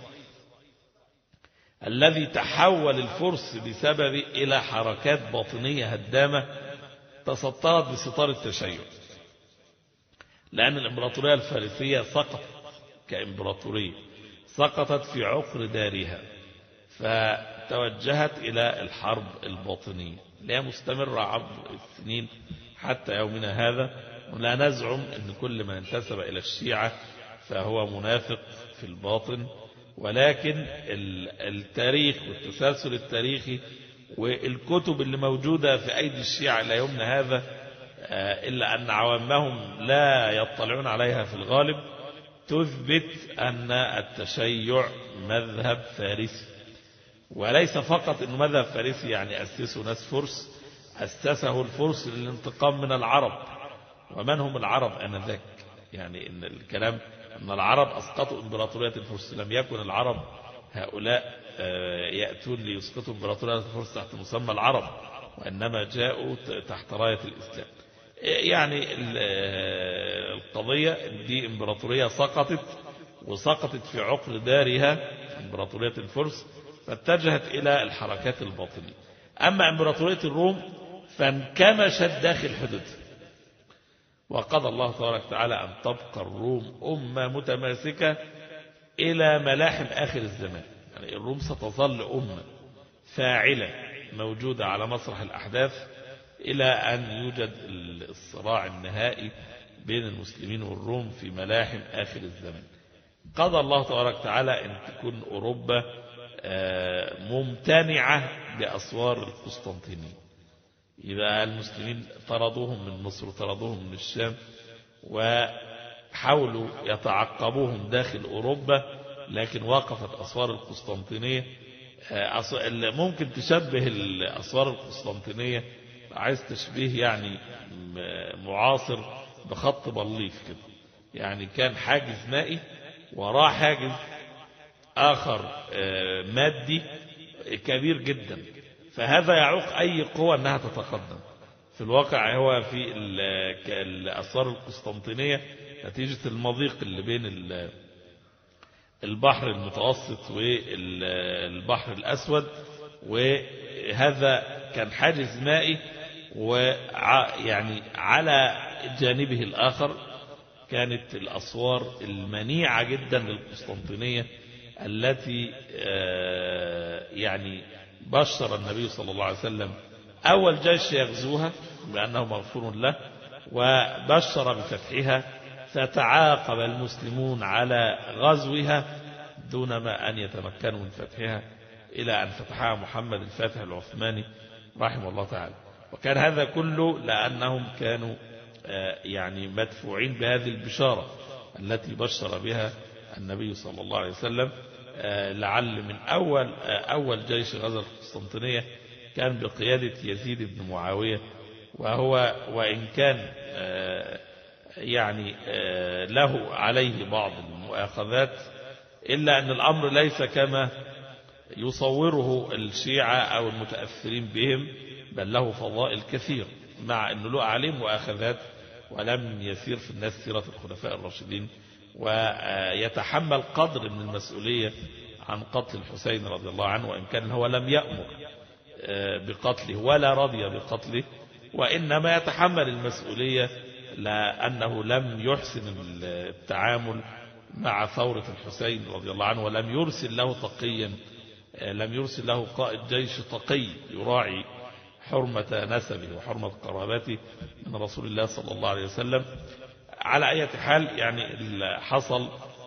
الذي تحول الفرس بسبب إلى حركات باطنية هدامة تسطرت بستار التشيع، لأن الإمبراطورية الفارسية سقطت كإمبراطورية، سقطت في عقر دارها، فتوجهت إلى الحرب الباطنية اللي هي مستمرة عبر السنين حتى يومنا هذا. ولا نزعم أن كل من انتسب إلى الشيعة فهو منافق في الباطن، ولكن التاريخ والتسلسل التاريخي والكتب اللي موجودة في أيدي الشيعة إلى يومنا هذا، إلا أن عوامهم لا يطلعون عليها في الغالب، تثبت أن التشيع مذهب فارسي. وليس فقط أنه مذهب فارسي يعني أسسه ناس فرس، أسسه الفرس للانتقام من العرب. ومن هم العرب آنذاك؟ يعني إن الكلام أن العرب أسقطوا إمبراطورية الفرس، لم يكن العرب هؤلاء يأتون ليسقطوا إمبراطورية الفرس تحت مسمى العرب، وإنما جاءوا تحت راية الإسلام. يعني القضية دي إمبراطورية سقطت في عقر دارها إمبراطورية الفرس، فاتجهت إلى الحركات الباطنية. أما إمبراطورية الروم فانكمشت داخل حدودها، وقضى الله تبارك وتعالى أن تبقى الروم أمة متماسكة إلى ملاحم آخر الزمان. يعني الروم ستظل أمة فاعلة موجودة على مسرح الأحداث إلى أن يوجد الصراع النهائي بين المسلمين والروم في ملاحم آخر الزمان. قضى الله تبارك وتعالى أن تكون أوروبا ممتنعة بأسوار القسطنطينية. يبقى المسلمين طردوهم من مصر وطردوهم من الشام، وحاولوا يتعقبوهم داخل أوروبا، لكن وقفت أسوار القسطنطينية. ممكن تشبه الأسوار القسطنطينية، عايز تشبيه يعني معاصر، بخط بليف كده. يعني كان حاجز مائي وراه حاجز آخر مادي كبير جدا، فهذا يعوق أي قوة أنها تتقدم. في الواقع هو في الأسوار القسطنطينية نتيجة المضيق اللي بين البحر المتوسط والبحر الأسود، وهذا كان حاجز مائي، ويعني على جانبه الآخر كانت الأسوار المنيعة جدا للقسطنطينية التي يعني بشر النبي صلى الله عليه وسلم أول جيش يغزوها بأنه مغفور له، وبشر بفتحها، فتعاقب المسلمون على غزوها دون ما أن يتمكنوا من فتحها، إلى أن فتحها محمد الفاتح العثماني رحمه الله تعالى. وكان هذا كله لأنهم كانوا يعني مدفوعين بهذه البشارة التي بشر بها النبي صلى الله عليه وسلم. لعل من أول جيش غزا القسطنطينية كان بقيادة يزيد بن معاوية، وهو وإن كان يعني له عليه بعض المؤاخذات، إلا أن الأمر ليس كما يصوره الشيعة أو المتأثرين بهم، بل له فضائل كثير، مع أنه له عليه مؤاخذات ولم يسير في الناس سيرة الخلفاء الراشدين ويتحمل قدر من المسؤولية عن قتل الحسين رضي الله عنه، وإن كان هو لم يأمر بقتله ولا رضي بقتله، وإنما يتحمل المسؤولية لأنه لم يحسن التعامل مع ثورة الحسين رضي الله عنه، ولم يرسل له تقيا، لم يرسل له قائد جيش تقي يراعي حرمة نسبه وحرمة قرابته من رسول الله صلى الله عليه وسلم. على أي حال يعني حصل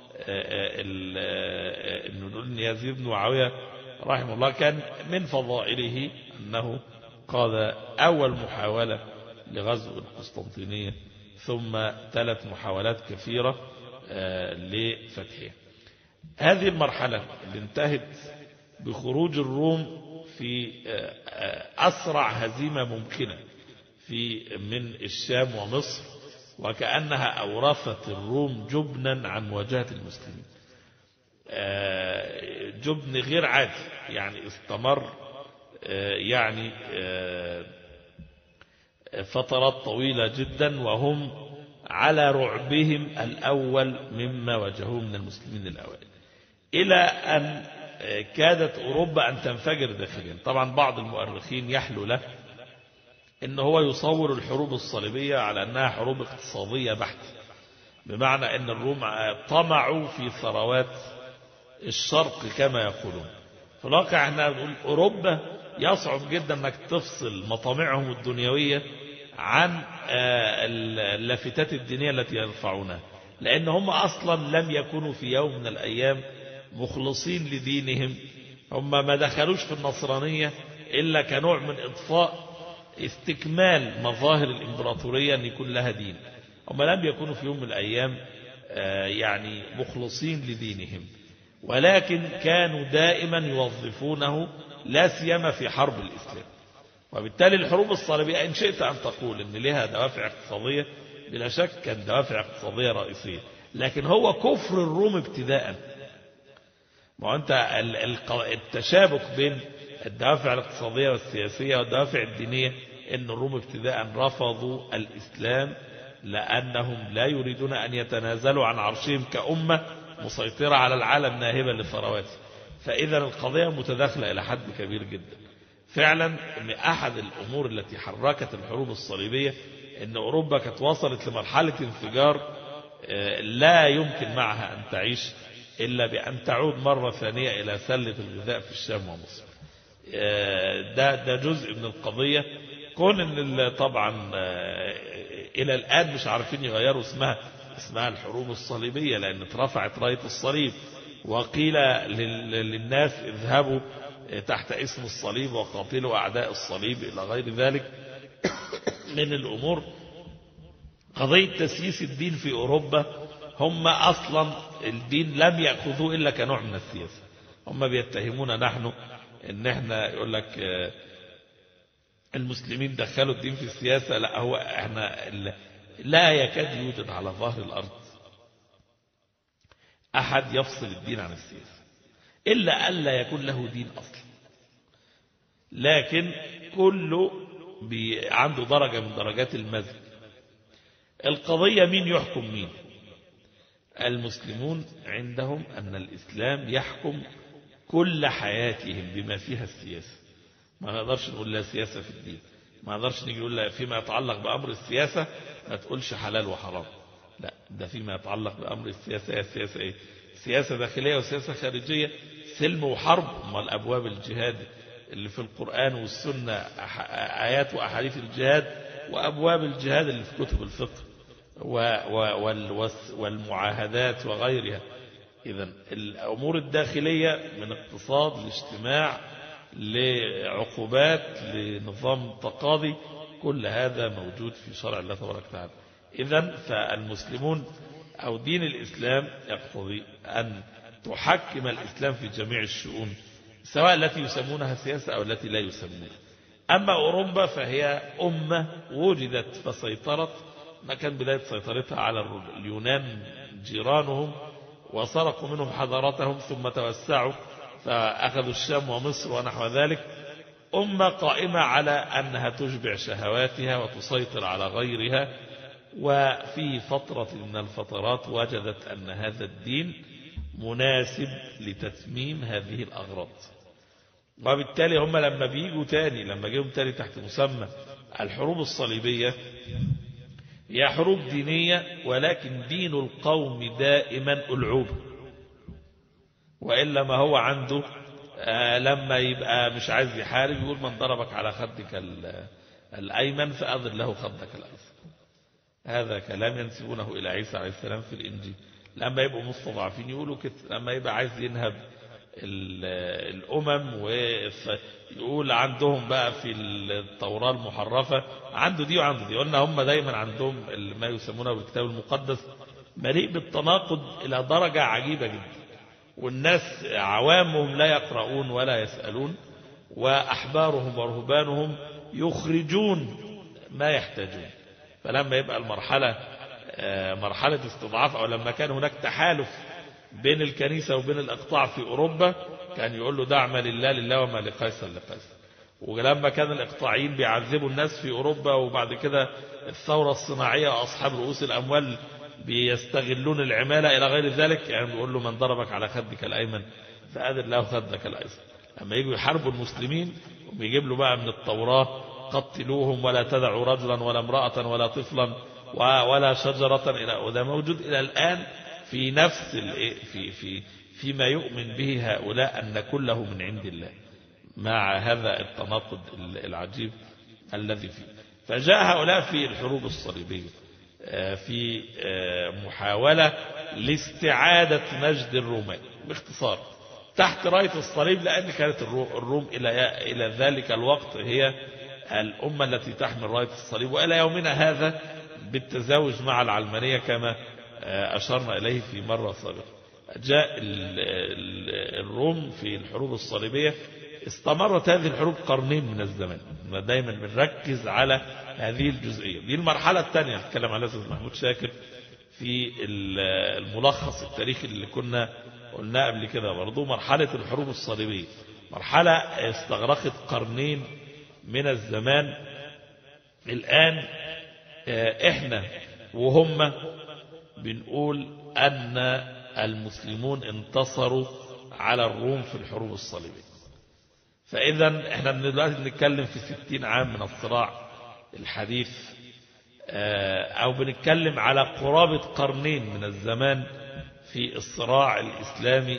أن يزيد بن معاوية رحمه الله كان من فضائله أنه قاد أول محاولة لغزو القسطنطينية، ثم 3 محاولات كثيرة لفتحها. هذه المرحلة اللي انتهت بخروج الروم في أسرع هزيمة ممكنة من الشام ومصر، وكأنها أورثت الروم جبنا عن مواجهة المسلمين، جبن غير عادي، يعني استمر يعني فترات طويلة جدا وهم على رعبهم الأول مما واجهوه من المسلمين الأوائل، إلى أن كادت أوروبا أن تنفجر داخليا. طبعا بعض المؤرخين يحلو له إن هو يصور الحروب الصليبية على أنها حروب اقتصادية بحتة، بمعنى أن الروم طمعوا في ثروات الشرق كما يقولون. في الواقع احنا بنقول أوروبا يصعب جدا أنك تفصل مطامعهم الدنيوية عن اللافتات الدينية التي يرفعونها، لأن هم أصلا لم يكونوا في يوم من الأيام مخلصين لدينهم. هم ما دخلوش في النصرانية إلا كنوع من إضفاء استكمال مظاهر الإمبراطورية أن يكون لها دين. هم لم يكونوا في يوم من الأيام يعني مخلصين لدينهم، ولكن كانوا دائما يوظفونه لا سيما في حرب الإسلام. وبالتالي الحروب الصليبية إن شئت أن تقول أن لها دوافع اقتصادية، بلا شك كان دوافع اقتصادية رئيسية، لكن هو كفر الروم ابتداء. ما أنت التشابك بين الدوافع الاقتصادية والسياسية والدوافع الدينية أن الروم ابتداء رفضوا الإسلام لأنهم لا يريدون أن يتنازلوا عن عرشهم كأمة مسيطرة على العالم ناهبة لثرواته. فإذا القضية متداخلة إلى حد كبير جدا. فعلا أن أحد الأمور التي حركت الحروب الصليبية أن أوروبا كانت وصلت لمرحلة انفجار لا يمكن معها أن تعيش إلا بأن تعود مرة ثانية إلى سلة الغذاء في الشام ومصر. ده جزء من القضية. كون أن طبعا إلى الآن مش عارفين يغيروا اسمها الحروب الصليبية، لأن اترفعت راية الصليب وقيل للناس اذهبوا تحت اسم الصليب وقاتلوا أعداء الصليب إلى غير ذلك من الأمور. قضية تسييس الدين في أوروبا، هم أصلا الدين لم يأخذوه إلا كنوع من السياسة. هم بيتهمون نحن إن احنا يقول لك المسلمين دخلوا الدين في السياسة. لا، هو احنا لا يكاد يوجد على ظهر الأرض أحد يفصل الدين عن السياسة إلا ألا يكون له دين أصلا، لكن كله عنده درجة من درجات المزج. القضية مين يحكم مين؟ المسلمون عندهم أن الإسلام يحكم كل حياتهم بما فيها السياسة. ما نقدرش نقول لا سياسة في الدين، ما نقدرش نيجي نقول لا فيما يتعلق بأمر السياسة ما تقولش حلال وحرام. لا، ده فيما يتعلق بأمر السياسة. هي سياسة ايه؟ سياسة داخلية وسياسة خارجية، سلم وحرب. ما الأبواب الجهاد اللي في القرآن والسنة آيات وأحاديث الجهاد، وأبواب الجهاد اللي في كتب الفقه والمعاهدات وغيرها. إذن الأمور الداخلية من اقتصاد لاجتماع لعقوبات لنظام تقاضي، كل هذا موجود في شرع الله تبارك وتعالى. إذن فالمسلمون أو دين الإسلام يقتضي أن تحكم الإسلام في جميع الشؤون، سواء التي يسمونها سياسة أو التي لا يسمونها. أما أوروبا فهي أمة وجدت فسيطرت، ما كان بداية سيطرتها على اليونان جيرانهم وسرقوا منهم حضارتهم، ثم توسعوا فأخذوا الشام ومصر ونحو ذلك. أمة قائمة على أنها تشبع شهواتها وتسيطر على غيرها وفي فترة من الفترات وجدت أن هذا الدين مناسب لتتميم هذه الأغراض. وبالتالي هم لما بيجوا تاني، لما جيهم تاني تحت مسمى الحروب الصليبية، هي حروب دينية ولكن دين القوم دائما ألعوبة، وإلا ما هو عنده لما يبقى مش عايز يحارب يقول من ضربك على خدك الأيمن فأضل له خدك الأيسر. هذا كلام ينسبونه إلى عيسى عليه السلام في الإنجيل. لما يبقوا مستضعفين يقولوا كده، لما يبقى عايز ينهب الأمم ويقول عندهم بقى في التوراة المحرفة عنده دي وعنده دي. قلنا هم دايما عندهم ما يسمونه بالكتاب المقدس مليء بالتناقض إلى درجة عجيبة جدا، والناس عوامهم لا يقرؤون ولا يسألون، وأحبارهم ورهبانهم يخرجون ما يحتاجون. فلما يبقى المرحلة مرحلة استضعاف، أو لما كان هناك تحالف بين الكنيسة وبين الإقطاع في أوروبا، كان يقول له دعم لله لله وما لقيصر لقيصر. ولما كان الإقطاعيين بيعذبوا الناس في أوروبا، وبعد كده الثورة الصناعية وأصحاب رؤوس الأموال بيستغلون العمالة إلى غير ذلك، يعني بيقول له من ضربك على خدك الأيمن فأدر له خدك الأيسر. لما يجوا يحاربوا المسلمين وبيجيب له بقى من التوراة قتلوهم ولا تدعوا رجلا ولا امرأة ولا طفلا ولا شجرة إلى، وده موجود إلى الآن في نفس فيما يؤمن به هؤلاء أن كله من عند الله، مع هذا التناقض العجيب الذي فيه. فجاء هؤلاء في الحروب الصليبية في محاولة لاستعادة مجد الرومان باختصار تحت راية الصليب، لأن كانت الروم إلى ذلك الوقت هي الأمة التي تحمل راية الصليب، وإلى يومنا هذا بالتزاوج مع العلمانية كما أشرنا إليه في مرة سابقة. جاء الروم في الحروب الصليبية، استمرت هذه الحروب قرنين من الزمن. دايما بنركز على هذه الجزئية دي. المرحلة الثانية تكلم على أستاذ محمود شاكر في الملخص التاريخي اللي كنا قلنا قبل كده برضو. مرحلة الحروب الصليبية مرحلة استغرقت قرنين من الزمان. الآن احنا وهم بنقول أن المسلمون انتصروا على الروم في الحروب الصليبية. فإذا احنا دلوقتي بنتكلم في 60 عام من الصراع الحديث، أو بنتكلم على قرابة قرنين من الزمان في الصراع الإسلامي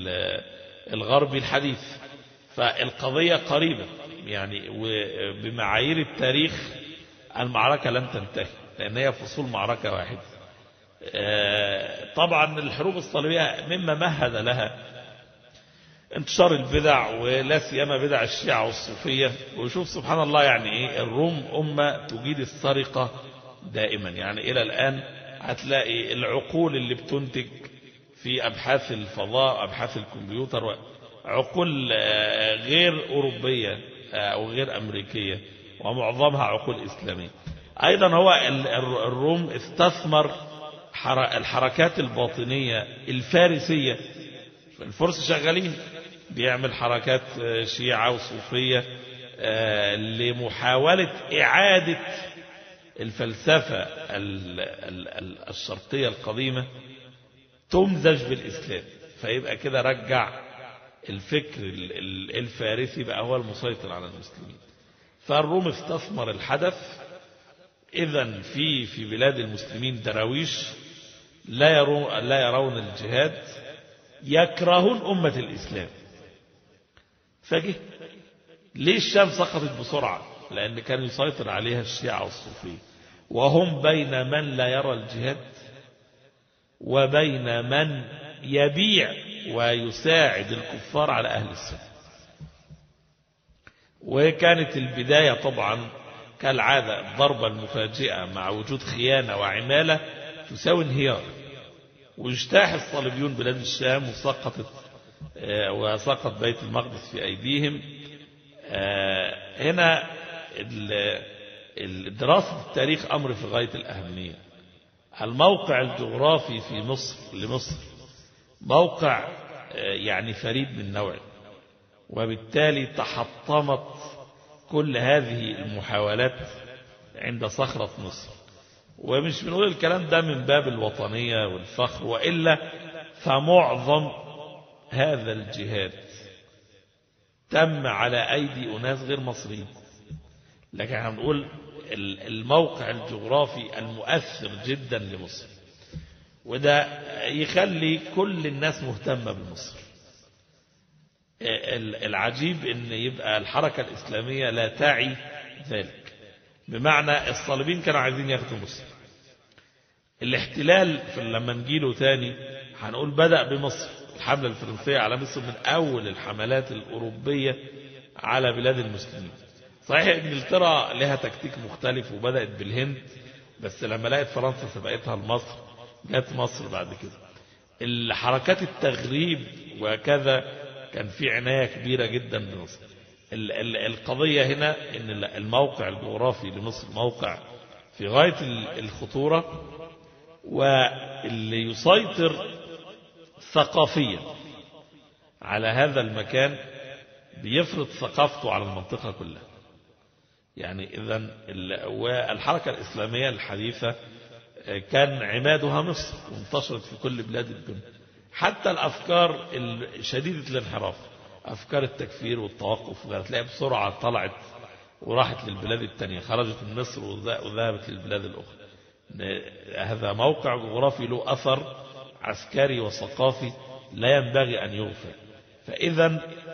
الغربي الحديث. فالقضية قريبة يعني، وبمعايير التاريخ المعركة لم تنتهي لأن هي فصول معركة واحدة. طبعا الحروب الصليبية مما مهد لها انتشار البدع، ولا سيما بدع الشيعة والصوفية. وشوف سبحان الله يعني ايه، الروم أمة تجيد السرقة دائما. يعني إلى الآن هتلاقي العقول اللي بتنتج في أبحاث الفضاء أبحاث الكمبيوتر عقول غير أوروبية أو غير أمريكية، ومعظمها عقول إسلامية. أيضا هو الروم استثمر الحركات الباطنية الفارسية. الفرس شغالين بيعمل حركات شيعة وصوفية لمحاولة إعادة الفلسفة الشرقية القديمة تمزج بالإسلام، فيبقى كده رجع الفكر الفارسي بقى هو المسيطر على المسلمين. فالروم استثمر الحدث. إذن في بلاد المسلمين دراويش لا يرون الجهاد، يكرهون أمة الإسلام. فجه ليه الشام سقطت بسرعة؟ لأن كان يسيطر عليها الشيعة والصوفية، وهم بين من لا يرى الجهاد وبين من يبيع ويساعد الكفار على أهل السنة. وكانت البداية طبعا كالعادة الضربة المفاجئة مع وجود خيانة وعمالة تساوي انهيار. واجتاح الصليبيون بلاد الشام وسقط بيت المقدس في أيديهم. هنا دراسة التاريخ أمر في غاية الأهمية. الموقع الجغرافي في لمصر موقع يعني فريد من نوعه، وبالتالي تحطمت كل هذه المحاولات عند صخرة مصر. ومش بنقول الكلام ده من باب الوطنية والفخر، وإلا فمعظم هذا الجهاد تم على أيدي أناس غير مصريين. لكن احنا بنقول الموقع الجغرافي المؤثر جدا لمصر، وده يخلي كل الناس مهتمة بمصر. العجيب ان يبقى الحركة الإسلامية لا تعي ذلك، بمعنى الصليبيين كانوا عايزين ياخدوا مصر. الاحتلال لما نجيله تاني هنقول بدأ بمصر. الحملة الفرنسية على مصر من أول الحملات الأوروبية على بلاد المسلمين. صحيح انجلترا لها تكتيك مختلف وبدأت بالهند، بس لما لقت فرنسا سبقتها لمصر جت مصر بعد كده. الحركات التغريب وكذا كان في عناية كبيرة جدا بمصر. القضية هنا ان الموقع الجغرافي لمصر موقع في غاية الخطورة، واللي يسيطر ثقافيا على هذا المكان بيفرض ثقافته على المنطقة كلها. يعني إذن والحركة الإسلامية الحديثة كان عمادها مصر وانتشرت في كل بلاد الدنيا. حتى الأفكار شديدة الانحراف، أفكار التكفير والتوقف، هتلاقي بسرعة طلعت وراحت للبلاد التانية، خرجت من مصر وذهبت للبلاد الأخرى. هذا موقع جغرافي له أثر عسكري وثقافي لا ينبغي أن يغفل. فإذا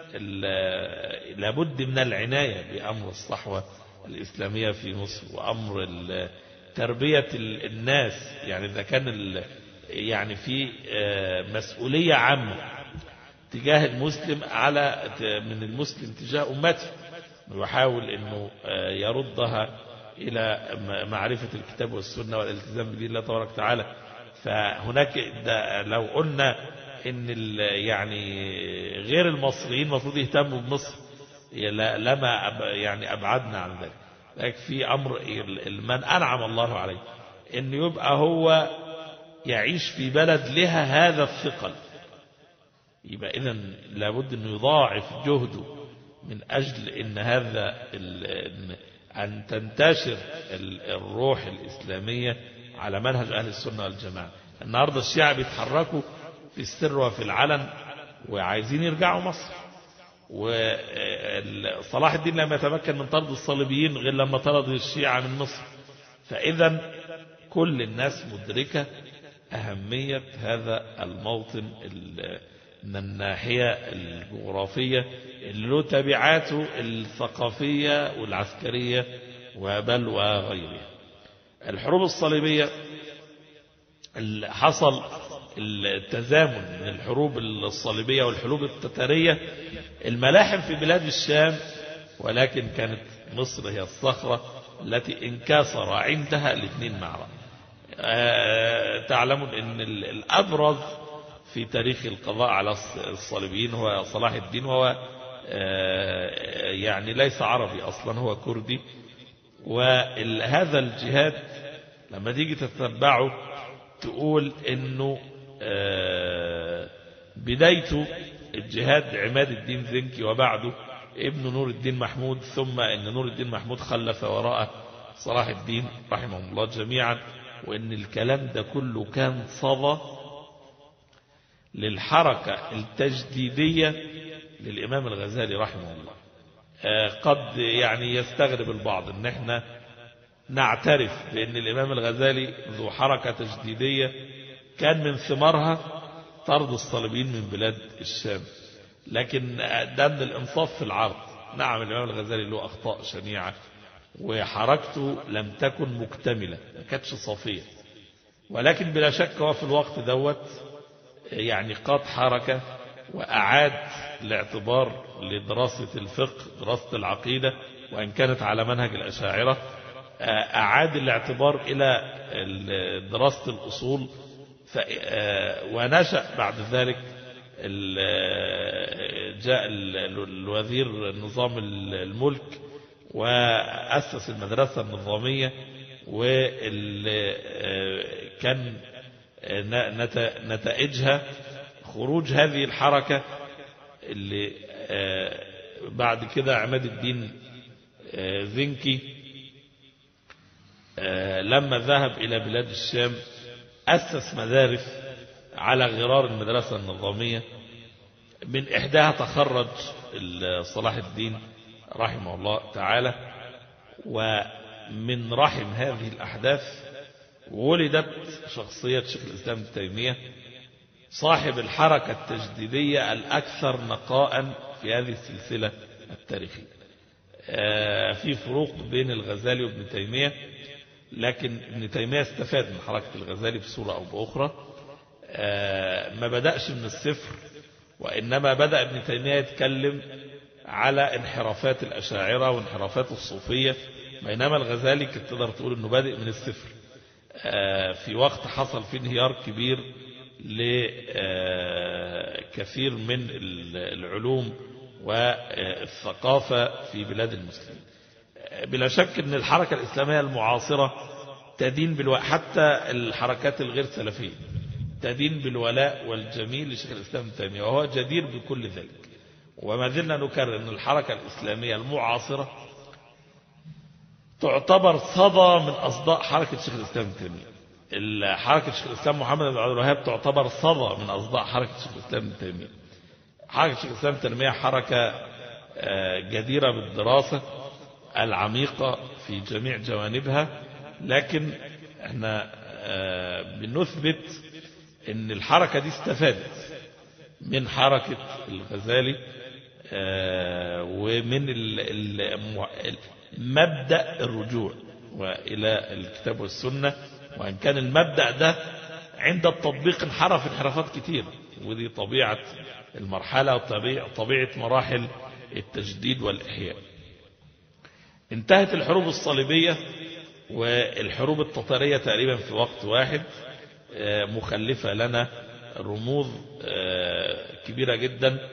لابد من العناية بأمر الصحوة الإسلامية في مصر، وأمر تربية الناس. يعني إذا كان يعني في مسؤولية عامة تجاه المسلم على من المسلم تجاه أمته، ويحاول أنه يردها إلى معرفة الكتاب والسنة والالتزام بدين الله تبارك وتعالى. فهناك لو قلنا ان يعني غير المصريين المفروض يهتموا بمصر لما يعني ابعدنا عن ذلك. لكن في امر من انعم الله عليه ان يبقى هو يعيش في بلد لها هذا الثقل، يبقى اذا لابد انه يضاعف جهده من اجل ان هذا ان تنتشر الروح الاسلاميه على منهج اهل السنه والجماعه. النهارده الشيعة بيتحركوا في السر وفي العلن وعايزين يرجعوا مصر، وصلاح الدين لم يتمكن من طرد الصليبيين غير لما طرد الشيعة من مصر. فإذا كل الناس مدركة أهمية هذا الموطن من الناحية الجغرافية اللي له تبعاته الثقافية والعسكرية وبل وغيرها. الحروب الصليبية حصل التزامن من الحروب الصليبية والحروب التتارية، الملاحم في بلاد الشام، ولكن كانت مصر هي الصخرة التي انكسر عندها الاثنين معا. تعلمون ان الأبرز في تاريخ القضاء على الصليبيين هو صلاح الدين، وهو يعني ليس عربي أصلا، هو كردي. وهذا الجهاد لما تيجي تتبعه تقول انه بدايته الجهاد عماد الدين زنكي وبعده ابن نور الدين محمود، ثم ان نور الدين محمود خلف وراءه صلاح الدين رحمه الله جميعا. وان الكلام ده كله كان صدى للحركة التجديدية للإمام الغزالي رحمه الله. قد يعني يستغرب البعض ان احنا نعترف بأن الإمام الغزالي ذو حركة تجديدية كان من ثمارها طرد الصليبيين من بلاد الشام، لكن ده من الإنصاف في العرض. نعم الإمام الغزالي له أخطاء شنيعة وحركته لم تكن مكتملة، ما كانتش صافية، ولكن بلا شك هو في الوقت دوت يعني قاد حركة وأعاد الاعتبار لدراسة الفقه، دراسة العقيدة، وإن كانت على منهج الأشاعرة، أعاد الاعتبار إلى دراسة الأصول. ونشأ بعد ذلك جاء الوزير نظام الملك وأسس المدرسة النظامية، وكان نتائجها خروج هذه الحركة اللي بعد كده عماد الدين زنكي لما ذهب إلى بلاد الشام أسس مدارس على غرار المدرسة النظامية. من إحداها تخرج صلاح الدين رحمه الله تعالى. ومن رحم هذه الأحداث ولدت شخصية شيخ الإسلام ابن تيمية صاحب الحركة التجديدية الأكثر نقاء في هذه السلسلة التاريخية. في فروق بين الغزالي وابن تيمية، لكن ابن تيمية استفاد من حركة الغزالي بصورة أو بأخرى. ما بدأش من الصفر، وإنما بدأ ابن تيمية يتكلم على انحرافات الأشاعرة وانحرافات الصوفية، بينما الغزالي كنت تقدر تقول أنه بادئ من الصفر في وقت حصل فيه انهيار كبير لكثير من العلوم والثقافة في بلاد المسلمين. بلا شك أن الحركة الإسلامية المعاصرة تدين حتى الحركات الغير سلفية تدين بالولاء والجميل لشيخ الإسلام ابن تيمية، وهو جدير بكل ذلك. وما زلنا نكرر أن الحركة الإسلامية المعاصرة تعتبر صدى من أصداء حركة شيخ الإسلام ابن تيمية. حركة شيخ الإسلام محمد بن عبد الوهاب تعتبر صدى من أصداء حركة شيخ الإسلام ابن تيمية. حركة شيخ الإسلام ابن تيمية حركة جديرة بالدراسة العميقة في جميع جوانبها، لكن احنا بنثبت ان الحركة دي استفادت من حركة الغزالي ومن مبدأ الرجوع وإلى الكتاب والسنة، وإن كان المبدأ ده عند التطبيق انحرف انحرافات كتير، ودي طبيعة المرحلة وطبيعة مراحل التجديد والإحياء. انتهت الحروب الصليبية والحروب التتارية تقريبا في وقت واحد، مخلفة لنا رموز كبيرة جدا.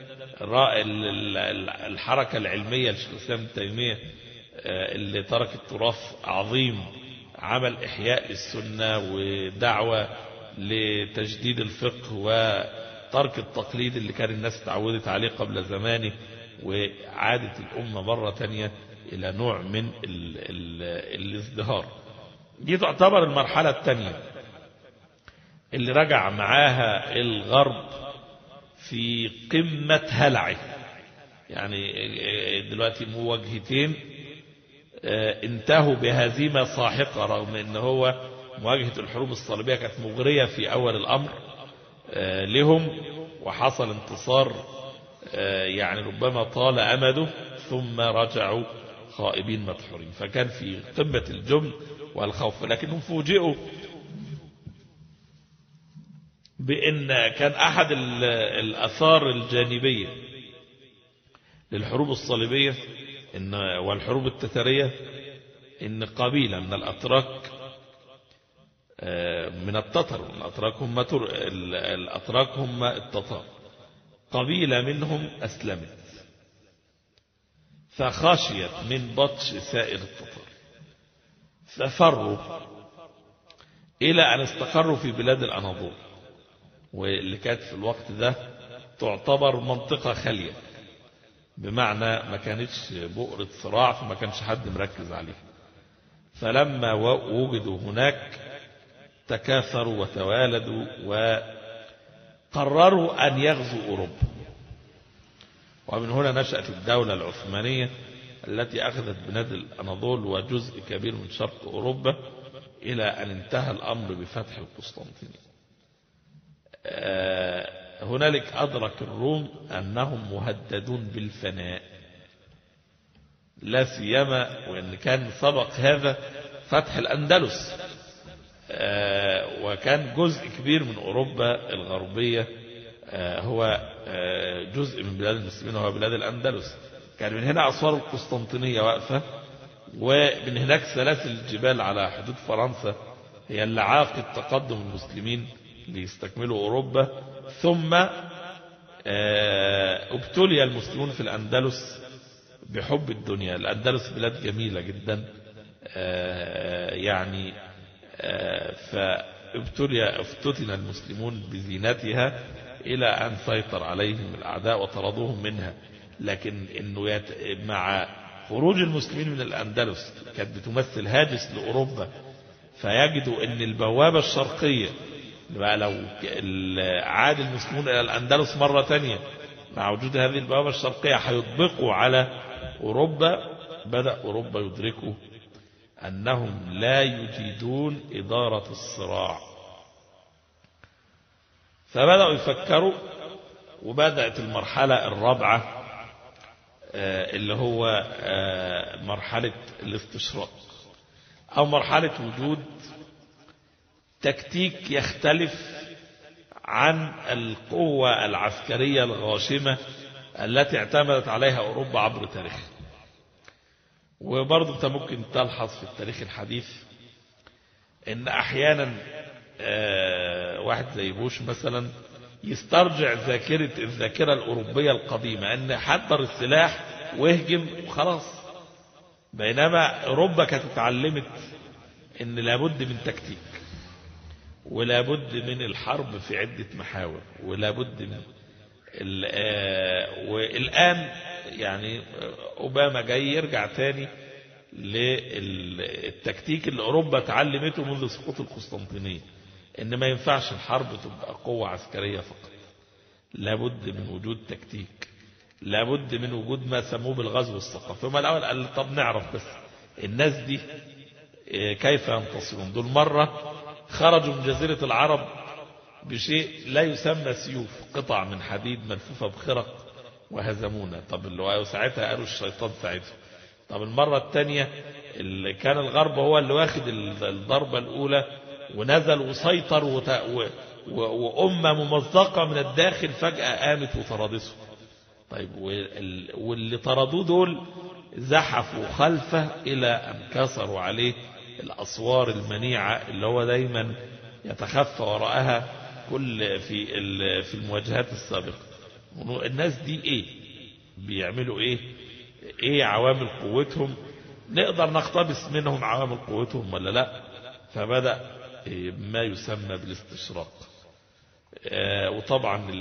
الحركة العلمية لشيخ الإسلام ابن تيمية اللي تركت تراث عظيم، عمل إحياء للسنة ودعوة لتجديد الفقه وترك التقليد اللي كان الناس تعودت عليه قبل زمانه، وعادت الأمة مرة تانية إلى نوع من الازدهار. دي تعتبر المرحلة الثانية اللي رجع معاها الغرب في قمة هلعه. يعني دلوقتي مواجهتين انتهوا بهزيمة ساحقة، رغم ان هو مواجهة الحروب الصليبية كانت مغرية في اول الامر لهم، وحصل انتصار يعني ربما طال امده، ثم رجعوا خائبين مدحورين، فكان في قمة الجبن والخوف. لكنهم فوجئوا بأن كان أحد الأثار الجانبية للحروب الصليبية والحروب التتارية إن قبيلة من الأتراك من التتر، الأتراك هم التتار، قبيلة منهم أسلمت فخشيت من بطش سائر التتار، ففروا إلى أن استقروا في بلاد الأناضول، واللي كانت في الوقت ده تعتبر منطقة خالية، بمعنى ما كانتش بؤرة صراع، فما كانش حد مركز عليه. فلما وجدوا هناك تكاثروا وتوالدوا وقرروا أن يغزوا أوروبا، ومن هنا نشأت الدولة العثمانية التي أخذت بلاد الأناضول وجزء كبير من شرق أوروبا، إلى أن انتهى الأمر بفتح القسطنطينية. هنالك أدرك الروم أنهم مهددون بالفناء، لا سيما وأن كان سبق هذا فتح الأندلس، وكان جزء كبير من أوروبا الغربية هو جزء من بلاد المسلمين وهو بلاد الأندلس. كان من هنا أسوار القسطنطينية واقفة، ومن هناك سلاسل الجبال على حدود فرنسا هي اللي عاقت تقدم المسلمين ليستكملوا أوروبا. ثم ابتلي المسلمون في الأندلس بحب الدنيا. الأندلس بلاد جميلة جدا يعني، فافتتن المسلمون بزينتها إلى أن سيطر عليهم الأعداء وطردوهم منها. لكن إنه مع خروج المسلمين من الأندلس كانت بتمثل هاجس لأوروبا فيجدوا ان البوابة الشرقية بقى لو عاد المسلمون الى الأندلس مرة تانية مع وجود هذه البوابة الشرقية هيطبقوا على أوروبا. بدأ أوروبا يدركوا أنهم لا يجيدون إدارة الصراع، فبدأوا يفكروا، وبدأت المرحلة الرابعة اللي هو مرحلة الاستشراق، أو مرحلة وجود تكتيك يختلف عن القوة العسكرية الغاشمة التي اعتمدت عليها أوروبا عبر تاريخها. وبرضه انت ممكن تلحظ في التاريخ الحديث ان احيانا واحد زي بوش مثلا يسترجع الذاكرة الأوروبية القديمة ان حضر السلاح وهجم وخلاص، بينما أوروبا كانت اتعلمت ان لابد من تكتيك، ولابد من الحرب في عدة محاور، ولابد من والآن يعني أوباما جاي يرجع تاني للتكتيك اللي أوروبا تعلمته منذ سقوط القسطنطينية، إن ما ينفعش الحرب تبقى قوة عسكرية فقط، لابد من وجود تكتيك، لابد من وجود ما سموه بالغزو الثقافي. هم الأول قال طب نعرف بس الناس دي كيف ينتصرون. دول مرة خرجوا من جزيرة العرب بشيء لا يسمى سيوف، قطع من حديد ملفوفة بخرق وهزمونا. طب اللي ساعتها قالوا الشيطان ساعتهم. طب المرة الثانية اللي كان الغرب هو اللي واخد الضربة الأولى ونزل وسيطر وأمة ممزقة من الداخل فجأة قامت وطردته. طيب واللي طردوه دول زحفوا خلفه إلى أن كسروا عليه الأسوار المنيعة اللي هو دايما يتخفى وراءها كل في المواجهات السابقة. الناس دي ايه بيعملوا ايه عوامل قوتهم، نقدر نقتبس منهم عوامل قوتهم ولا لا؟ فبدأ ما يسمى بالاستشراق. وطبعا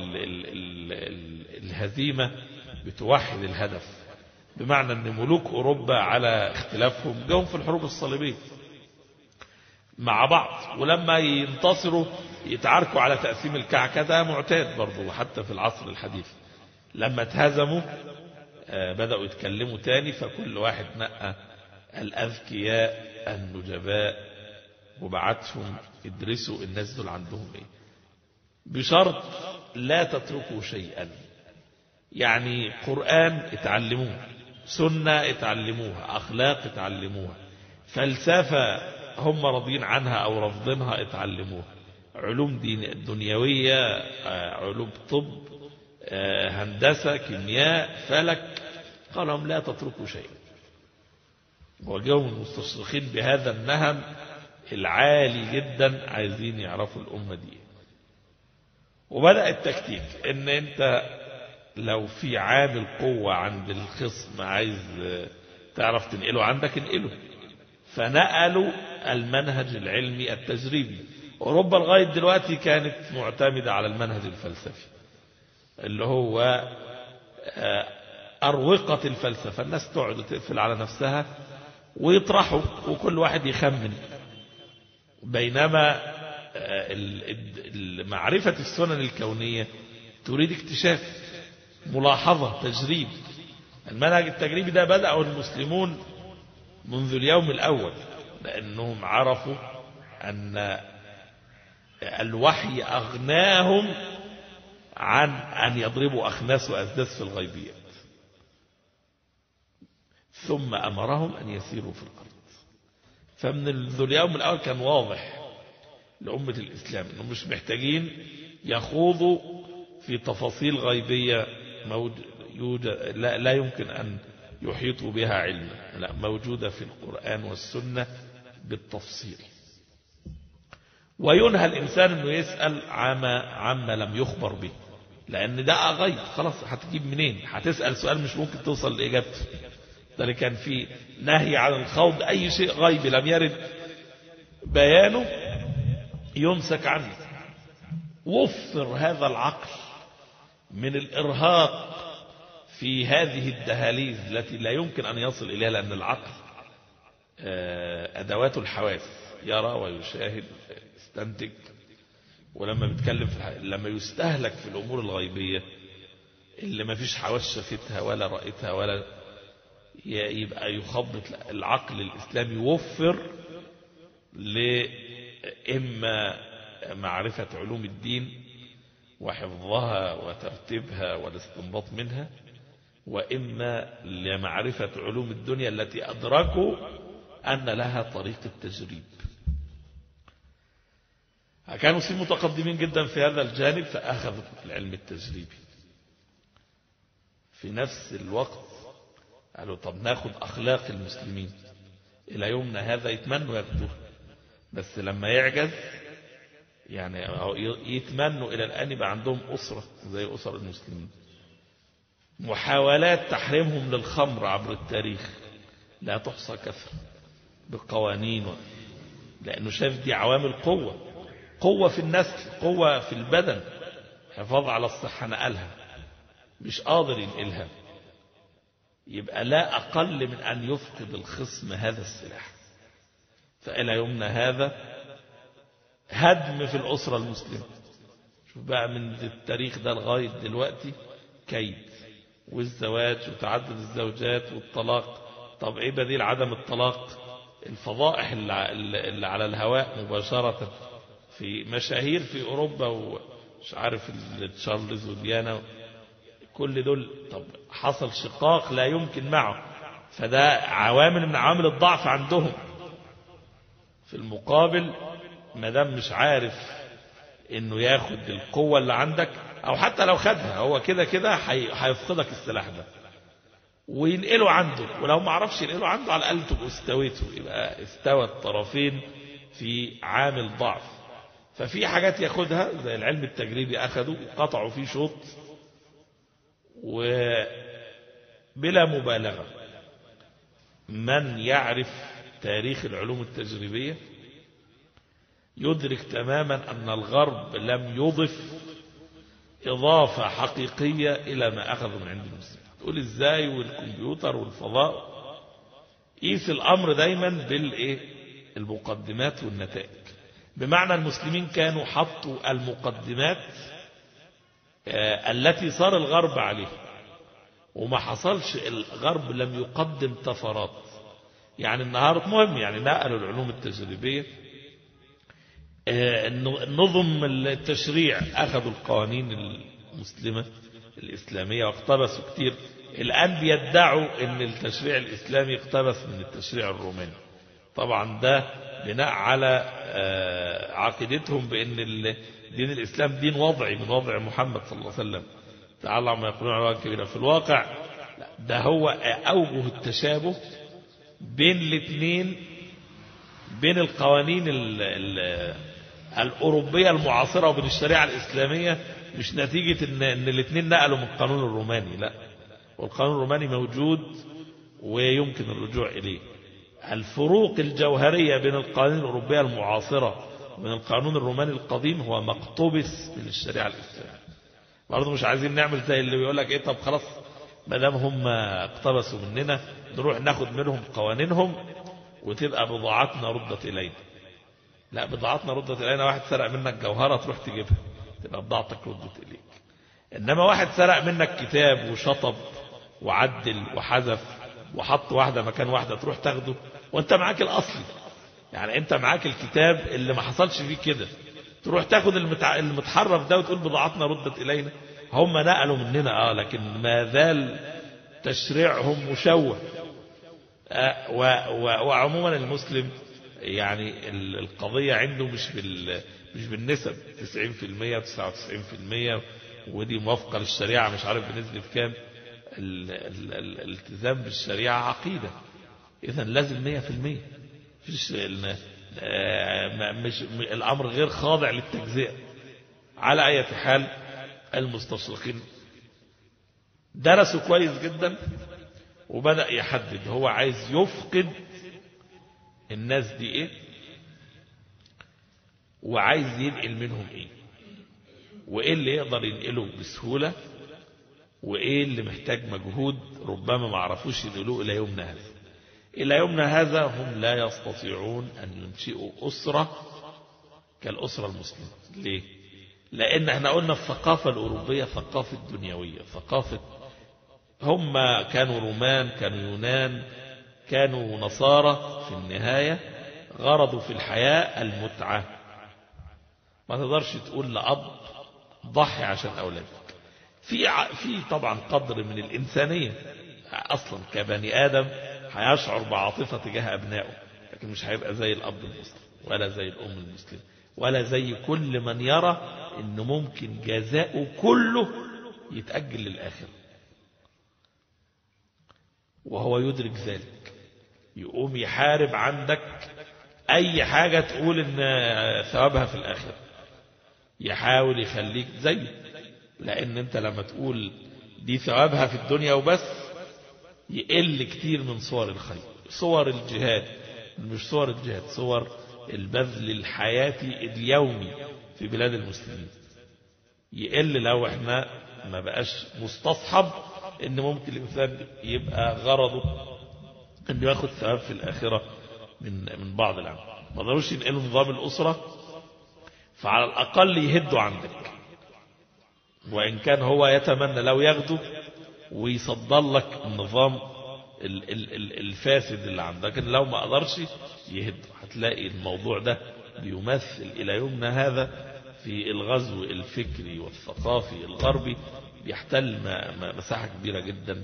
الهزيمة بتوحد الهدف، بمعنى ان ملوك اوروبا على اختلافهم جاهم في الحروب الصليبية مع بعض، ولما ينتصروا يتعاركوا على تقسيم الكعكة، ده معتاد برضو حتى في العصر الحديث. لما اتهزموا بدأوا يتكلموا تاني، فكل واحد نقى الأذكياء النجباء وبعتهم يدرسوا الناس دول عندهم ايه، بشرط لا تتركوا شيئا. يعني قرآن اتعلموه، سنة اتعلموها، أخلاق اتعلموها، فلسفة هم راضين عنها أو رافضينها اتعلموها، علوم دنيوية، علوم طب، هندسة، كيمياء، فلك، قال لهم لا تتركوا شيء. وجاءوا المستشرقين بهذا النهم العالي جدا عايزين يعرفوا الأمة دي. وبدأ التكتيك ان انت لو في عامل قوة عند الخصم عايز تعرف تنقله عندك انقله. فنقلوا المنهج العلمي التجريبي. أوروبا لغاية دلوقتي كانت معتمدة على المنهج الفلسفي اللي هو أروقة الفلسفة، الناس تقعد تقفل على نفسها ويطرحوا وكل واحد يخمن، بينما معرفة السنن الكونية تريد اكتشاف، ملاحظة، تجريب. المنهج التجريبي ده بدأه المسلمون منذ اليوم الأول، لأنهم عرفوا أن الوحي أغناهم عن أن يضربوا أخناس وأسداس في الغيبيات، ثم أمرهم أن يسيروا في الأرض. فمن اليوم الأول كان واضح لأمة الإسلام أنهم مش محتاجين يخوضوا في تفاصيل غيبية لا يمكن أن يحيطوا بها علما، لا، موجودة في القرآن والسنة بالتفصيل. وينهى الإنسان أنه يسأل عما لم يخبر به، لأن ده غيب، خلاص هتجيب منين؟ هتسأل سؤال مش ممكن توصل لإجابته. ده كان في نهي عن الخوض أي شيء غيبي لم يرد بيانه يمسك عنه. وفر هذا العقل من الإرهاق في هذه الدهاليز التي لا يمكن أن يصل إليها، لأن العقل أدوات الحواس يرى ويشاهد يستنتج. ولما بيتكلم لما يستهلك في الأمور الغيبية اللي ما فيش حواس شافتها ولا رأيتها ولا يبقى يخبط. العقل الإسلامي يوفر لإما معرفة علوم الدين وحفظها وترتيبها والاستنباط منها، وإما لمعرفة علوم الدنيا التي أدركوا أن لها طريقة تجريب. كانوا متقدمين جدا في هذا الجانب فأخذوا العلم التجريبي. في نفس الوقت قالوا طب ناخد أخلاق المسلمين، إلى يومنا هذا يتمنوا ياخدوها، بس لما يعجز يعني يتمنوا إلى الآن يبقى عندهم أسرة زي أسر المسلمين. محاولات تحريمهم للخمر عبر التاريخ لا تحصى كثرة بقوانين، لأنه شاف دي عوامل قوة في النسل، قوة في البدن، حفاظ على الصحة، نقلها مش قادر ينقلها، يبقى لا أقل من أن يفقد الخصم هذا السلاح. فإلى يومنا هذا هدم في الأسرة المسلمة. شوف بقى من التاريخ ده لغاية دلوقتي كيد، والزواج وتعدد الزوجات والطلاق. طب ايه بديل عدم الطلاق؟ الفضائح اللي على الهواء مباشرة في مشاهير في أوروبا ومش عارف تشارلز وديانا، كل دول طب حصل شقاق لا يمكن معه، فده عوامل من عوامل الضعف عندهم. في المقابل ما دام مش عارف انه ياخد القوة اللي عندك، او حتى لو خدها هو كده كده هيفقدك السلاح ده وينقله عنده، ولو ما عرفش ينقله عنده على الأقل تبقوا استويته، يبقى استوى الطرفين في عامل ضعف. ففي حاجات ياخدها زي العلم التجريبي أخذوا قطعوا فيه شوط، وبلا مبالغة من يعرف تاريخ العلوم التجريبية يدرك تماما أن الغرب لم يضف إضافة حقيقية إلى ما أخذوا من عند المسلمين. تقول إزاي؟ والكمبيوتر والفضاء. قيس الأمر دايما بالمقدمات والنتائج، بمعنى المسلمين كانوا حطوا المقدمات التي صار الغرب عليه، وما حصلش الغرب لم يقدم طفرات. يعني النهاردة مهم يعني نقلوا العلوم التجريبية، نظم التشريع أخذوا القوانين المسلمة الإسلامية واقتبسوا كتير. الآن بيدعوا أن التشريع الإسلامي اقتبس من التشريع الروماني. طبعا ده بناء على عقيدتهم بأن دين الإسلام دين وضعي من وضع محمد صلى الله عليه وسلم، تعالى عما يقولون على كبيرة. في الواقع ده هو أوجه التشابه بين الاثنين، بين القوانين الأوروبية المعاصرة وبين الشريعة الإسلامية، مش نتيجة ان الاثنين نقلوا من القانون الروماني، لا، والقانون الروماني موجود ويمكن الرجوع إليه. الفروق الجوهرية بين القوانين الأوروبية المعاصرة وبين القانون الروماني القديم هو مقتبس من الشريعة الإسلامية. برضه مش عايزين نعمل زي اللي بيقول لك طب خلاص ما دام هم اقتبسوا مننا نروح ناخد منهم قوانينهم وتبقى بضاعتنا ردت إلينا. لا، بضاعتنا ردت إلينا واحد سرق منك جوهرة تروح تجيبها تبقى بضاعتك ردت إليك. إنما واحد سرق منك كتاب وشطب وعدل وحذف وحط واحدة مكان واحدة تروح تاخده وانت معاك الأصلي. يعني انت معاك الكتاب اللي ما حصلش فيه كده، تروح تاخد المتحرف ده وتقول بضاعتنا ردت إلينا. هم نقلوا مننا لكن ما زال تشريعهم مشوه. وعموما المسلم يعني القضية عنده مش بالنسب 90% 99%، ودي موافقة للشريعة مش عارف بنسبة كام. الالتزام بالشريعة عقيدة، إذن لازم 100%. مش الأمر غير خاضع للتجزئة. على أي حال المستشرقين درسوا كويس جدا وبدأ يحدد هو عايز يفقد الناس دي ايه وعايز ينقل منهم ايه، وايه اللي يقدر ينقله بسهولة وايه اللي محتاج مجهود ربما ما عرفوش ينقلوه الى يومنا هذا. إلى يومنا هذا هم لا يستطيعون أن ينشئوا أسرة كالأسرة المسلمة. ليه؟ لأن احنا قلنا الثقافة الأوروبية ثقافة دنيوية، ثقافة هم كانوا رومان، كانوا يونان، كانوا نصارى، في النهاية غرضوا في الحياة المتعة. ما تقدرش تقول لأب ضحي عشان أولادك. في طبعا قدر من الإنسانية، أصلا كبني آدم هيشعر بعاطفة تجاه أبنائه، لكن مش هيبقى زي الأب المسلم ولا زي الأم المسلم ولا زي كل من يرى إنه ممكن جزاؤه كله يتأجل للآخر، وهو يدرك ذلك. يقوم يحارب عندك أي حاجة تقول إن ثوابها في الآخر، يحاول يخليك زي، لأن أنت لما تقول دي ثوابها في الدنيا وبس يقل كتير من صور الخير، صور الجهاد، مش صور الجهاد، صور البذل الحياتي اليومي في بلاد المسلمين يقل لو احنا ما بقاش مستصحب ان ممكن الانسان يبقى غرضه انه ياخد ثواب في الاخره من بعض الاعمال. ما قدروش ينقلوا نظام الاسره، فعلى الاقل يهدوا عندك، وان كان هو يتمنى لو ياخده ويصدر لك النظام الفاسد اللي عندك، لكن لو ما قدرش يهد. هتلاقي الموضوع ده بيمثل إلى يومنا هذا في الغزو الفكري والثقافي الغربي، بيحتل مساحة كبيرة جدا،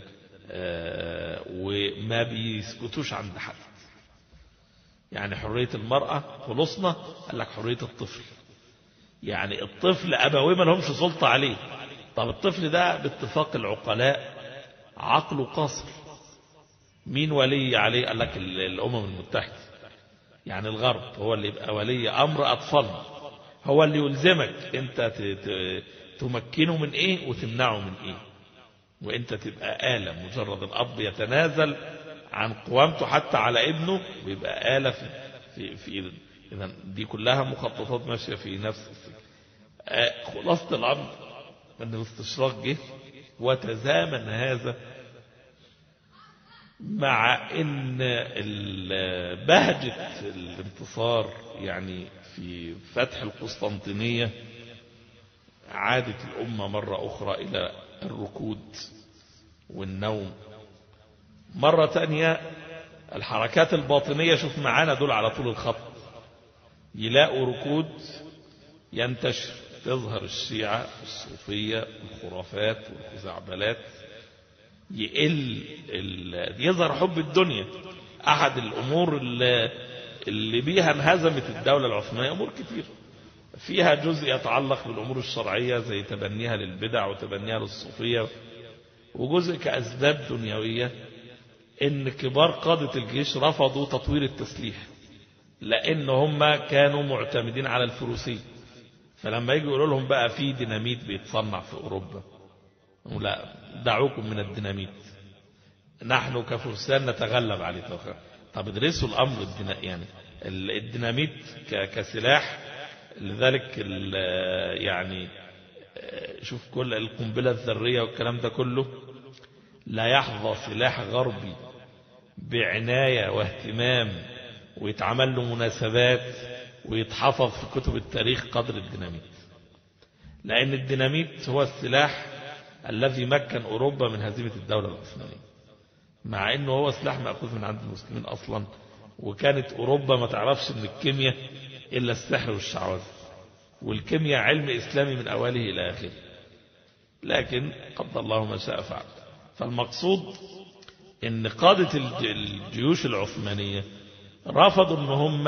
وما بيسكتوش عند حد. يعني حرية المرأة خلصنا، قال لك حرية الطفل. يعني الطفل أبويه ما لهمش سلطة عليه. طب الطفل ده باتفاق العقلاء عقله قاصر، مين ولي عليه؟ قال لك الأمم المتحدة، يعني الغرب هو اللي يبقى ولي أمر أطفالنا، هو اللي يلزمك أنت تمكنه من إيه وتمنعه من إيه، وأنت تبقى آلة. مجرد الأب يتنازل عن قوامته حتى على ابنه ويبقى آلة في إذن. إذن دي كلها مخططات ماشية في نفس السكة. خلاصة الأمر أن الاستشراق جه وتزامن هذا مع ان بهجة الانتصار، يعني في فتح القسطنطينية عادت الأمة مرة أخرى إلى الركود والنوم. مرة تانية الحركات الباطنية، شوف معانا دول على طول الخط، يلاقوا ركود ينتشر، تظهر الشيعة الصوفية والخرافات والخزعبلات، يظهر حب الدنيا. أحد الأمور اللي بيها انهزمت الدولة العثمانية أمور كتير، فيها جزء يتعلق بالأمور الشرعية زي تبنيها للبدع وتبنيها للصوفية، وجزء كأسباب دنيوية، إن كبار قادة الجيش رفضوا تطوير التسليح لأن هم كانوا معتمدين على الفروسية. فلما يجوا يقولوا لهم بقى في ديناميت بيتصنع في أوروبا، لا دعوكم من الديناميت، نحن كفرسان نتغلب عليه. طب ادرسوا الأمر يعني الديناميت كسلاح. لذلك يعني شوف كل القنبلة الذرية والكلام ده كله لا يحظى سلاح غربي بعناية واهتمام ويتعمل له مناسبات ويتحفظ في كتب التاريخ قدر الديناميت، لأن الديناميت هو السلاح الذي مكن أوروبا من هزيمة الدولة العثمانية، مع أنه هو سلاح مأخوذ من عند المسلمين أصلا، وكانت أوروبا ما تعرفش من الكيمياء إلا السحر والشعوذة، والكيمياء علم إسلامي من أوله إلى آخره، لكن قدر الله ما شاء فعل. فالمقصود أن قادة الجيوش العثمانية رفضوا أن هم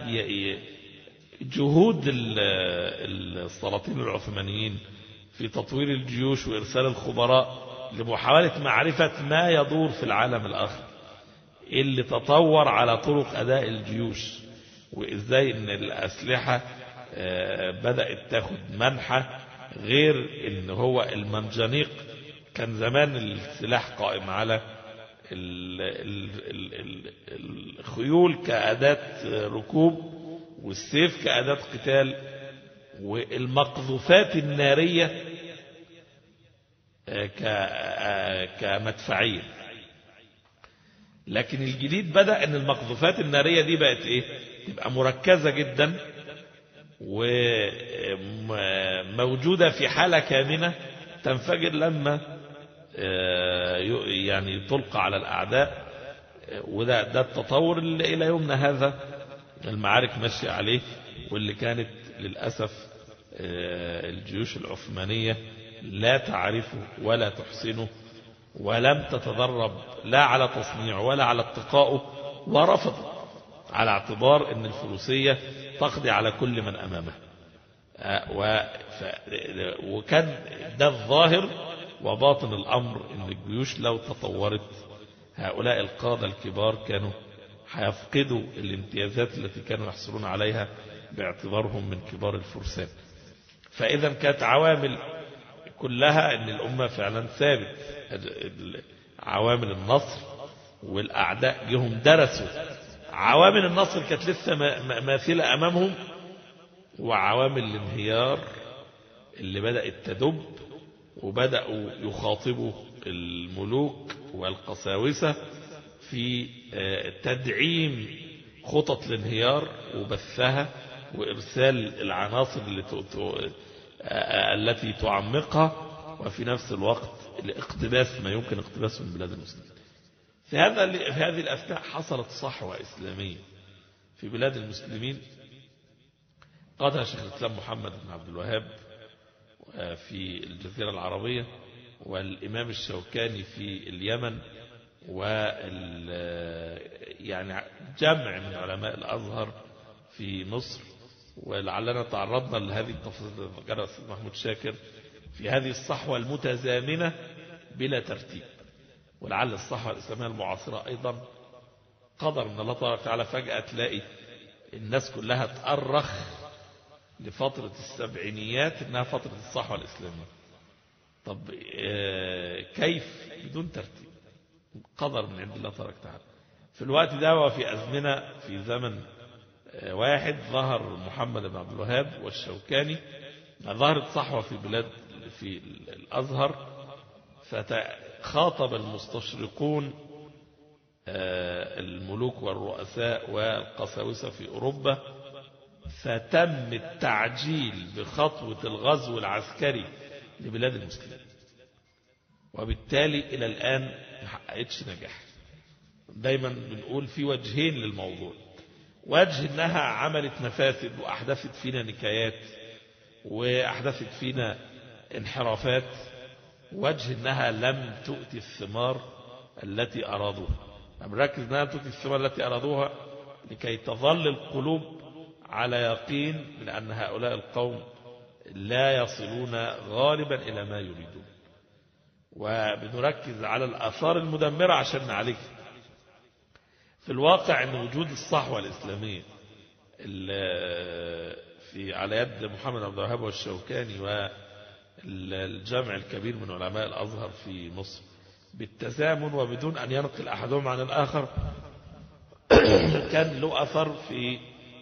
جهود السلاطين العثمانيين في تطوير الجيوش وإرسال الخبراء لمحاولة معرفة ما يدور في العالم الآخر اللي تطور على طرق أداء الجيوش، وإزاي أن الأسلحة بدأت تاخد منحة، غير أن هو المنجنيق كان زمان السلاح قائم على الخيول كأداة ركوب والسيف كأداة قتال والمقذوفات النارية كمدفعية. لكن الجديد بدأ ان المقذوفات النارية دي بقت تبقى مركزة جدا وموجودة في حالة كامنة تنفجر لما يعني تلقى على الأعداء. وده التطور اللي إلى يومنا هذا المعارك ماشية عليه، واللي كانت للأسف الجيوش العثمانية لا تعرفه ولا تحسنه، ولم تتدرب لا على تصنيعه ولا على اتقائه، ورفضت على اعتبار أن الفروسية تقضي على كل من أمامها. وكان ده الظاهر، وباطن الأمر أن الجيوش لو تطورت هؤلاء القادة الكبار كانوا هيفقدوا الامتيازات التي كانوا يحصلون عليها باعتبارهم من كبار الفرسان. فإذا كانت عوامل كلها أن الأمة فعلا ثابت، عوامل النصر والأعداء جهم درسوا عوامل النصر كانت لسه ماثلة أمامهم، وعوامل الانهيار اللي بدأت تدب وبدأوا يخاطبوا الملوك والقساوسة في تدعيم خطط الانهيار وبثها وإرسال العناصر التي تعمقها، وفي نفس الوقت لاقتباس ما يمكن اقتباسه من بلاد المسلمين. في هذه الأثناء حصلت صحوة إسلامية في بلاد المسلمين قادها شيخ الإسلام محمد بن عبد الوهاب في الجزيرة العربية، والإمام الشوكاني في اليمن، يعني جمع من علماء الأزهر في مصر. ولعلنا تعرضنا لهذه التفاصيل ذكرها الأستاذ محمود شاكر في هذه الصحوة المتزامنة بلا ترتيب. ولعل الصحوة الإسلامية المعاصرة أيضا قدر من الله تبارك وتعالى فجأة تلاقي الناس كلها تأرخ لفترة السبعينيات إنها فترة الصحوة الإسلامية. طب كيف؟ بدون ترتيب، قدر من عند الله تبارك وتعالى. في الوقت ده وفي أزمنة في زمن واحد ظهر محمد بن عبد الوهاب والشوكاني، ظهرت صحوة في بلاد في الأزهر، فتخاطب المستشرقون الملوك والرؤساء والقساوسة في أوروبا، فتم التعجيل بخطوة الغزو العسكري لبلاد المسلمين، وبالتالي إلى الآن ما حققتش نجاح. دايما بنقول في وجهين للموضوع: وجه انها عملت مفاسد واحدثت فينا نكايات واحدثت فينا انحرافات، وجه انها لم تؤتي الثمار التي ارادوها. نركز انها تؤتي الثمار التي ارادوها لكي تظل القلوب على يقين من ان هؤلاء القوم لا يصلون غالبا الى ما يريدون، وبنركز على الاثار المدمرة عشان نعالجها. في الواقع أن وجود الصحوة الإسلامية في على يد محمد عبد الوهاب والشوكاني والجمع الكبير من علماء الأزهر في مصر بالتزامن وبدون أن ينقل أحدهم عن الآخر كان له أثر في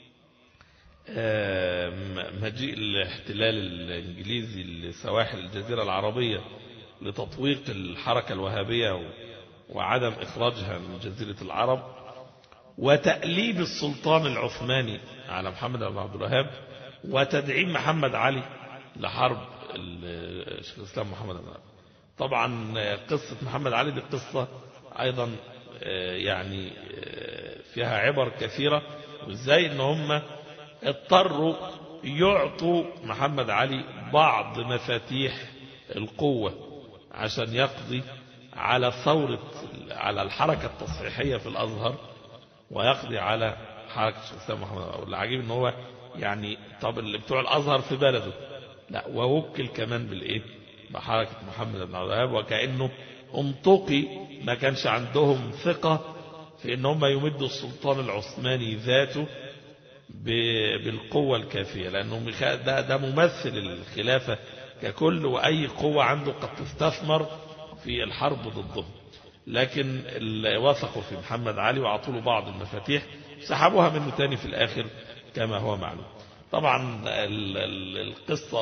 مجيء الاحتلال الإنجليزي لسواحل الجزيرة العربية لتطويق الحركة الوهابية وعدم إخراجها من جزيرة العرب، وتأليب السلطان العثماني على محمد بن عبد الوهاب، وتدعيم محمد علي لحرب الشيخ الإسلام محمد بن عبد. طبعا قصة محمد علي دي قصة أيضا يعني فيها عبر كثيرة، وإزاي إن هم اضطروا يعطوا محمد علي بعض مفاتيح القوة عشان يقضي على ثورة على الحركة التصحيحية في الأزهر، ويقضي على حركة الشيخ الإسلام محمد. والعجيب ان هو يعني طب اللي بتوع الأزهر في بلده لا، ووكل كمان بالإيه بحركة محمد بن عبد الوهاب، وكأنه انطقي ما كانش عندهم ثقة في ان هم يمدوا السلطان العثماني ذاته بالقوة الكافية، لأنه ده ممثل الخلافة ككل، وأي قوة عنده قد تستثمر في الحرب ضدهم. لكن وثقوا في محمد علي وعطوا له بعض المفاتيح، سحبوها منه تاني في الآخر كما هو معلوم. طبعا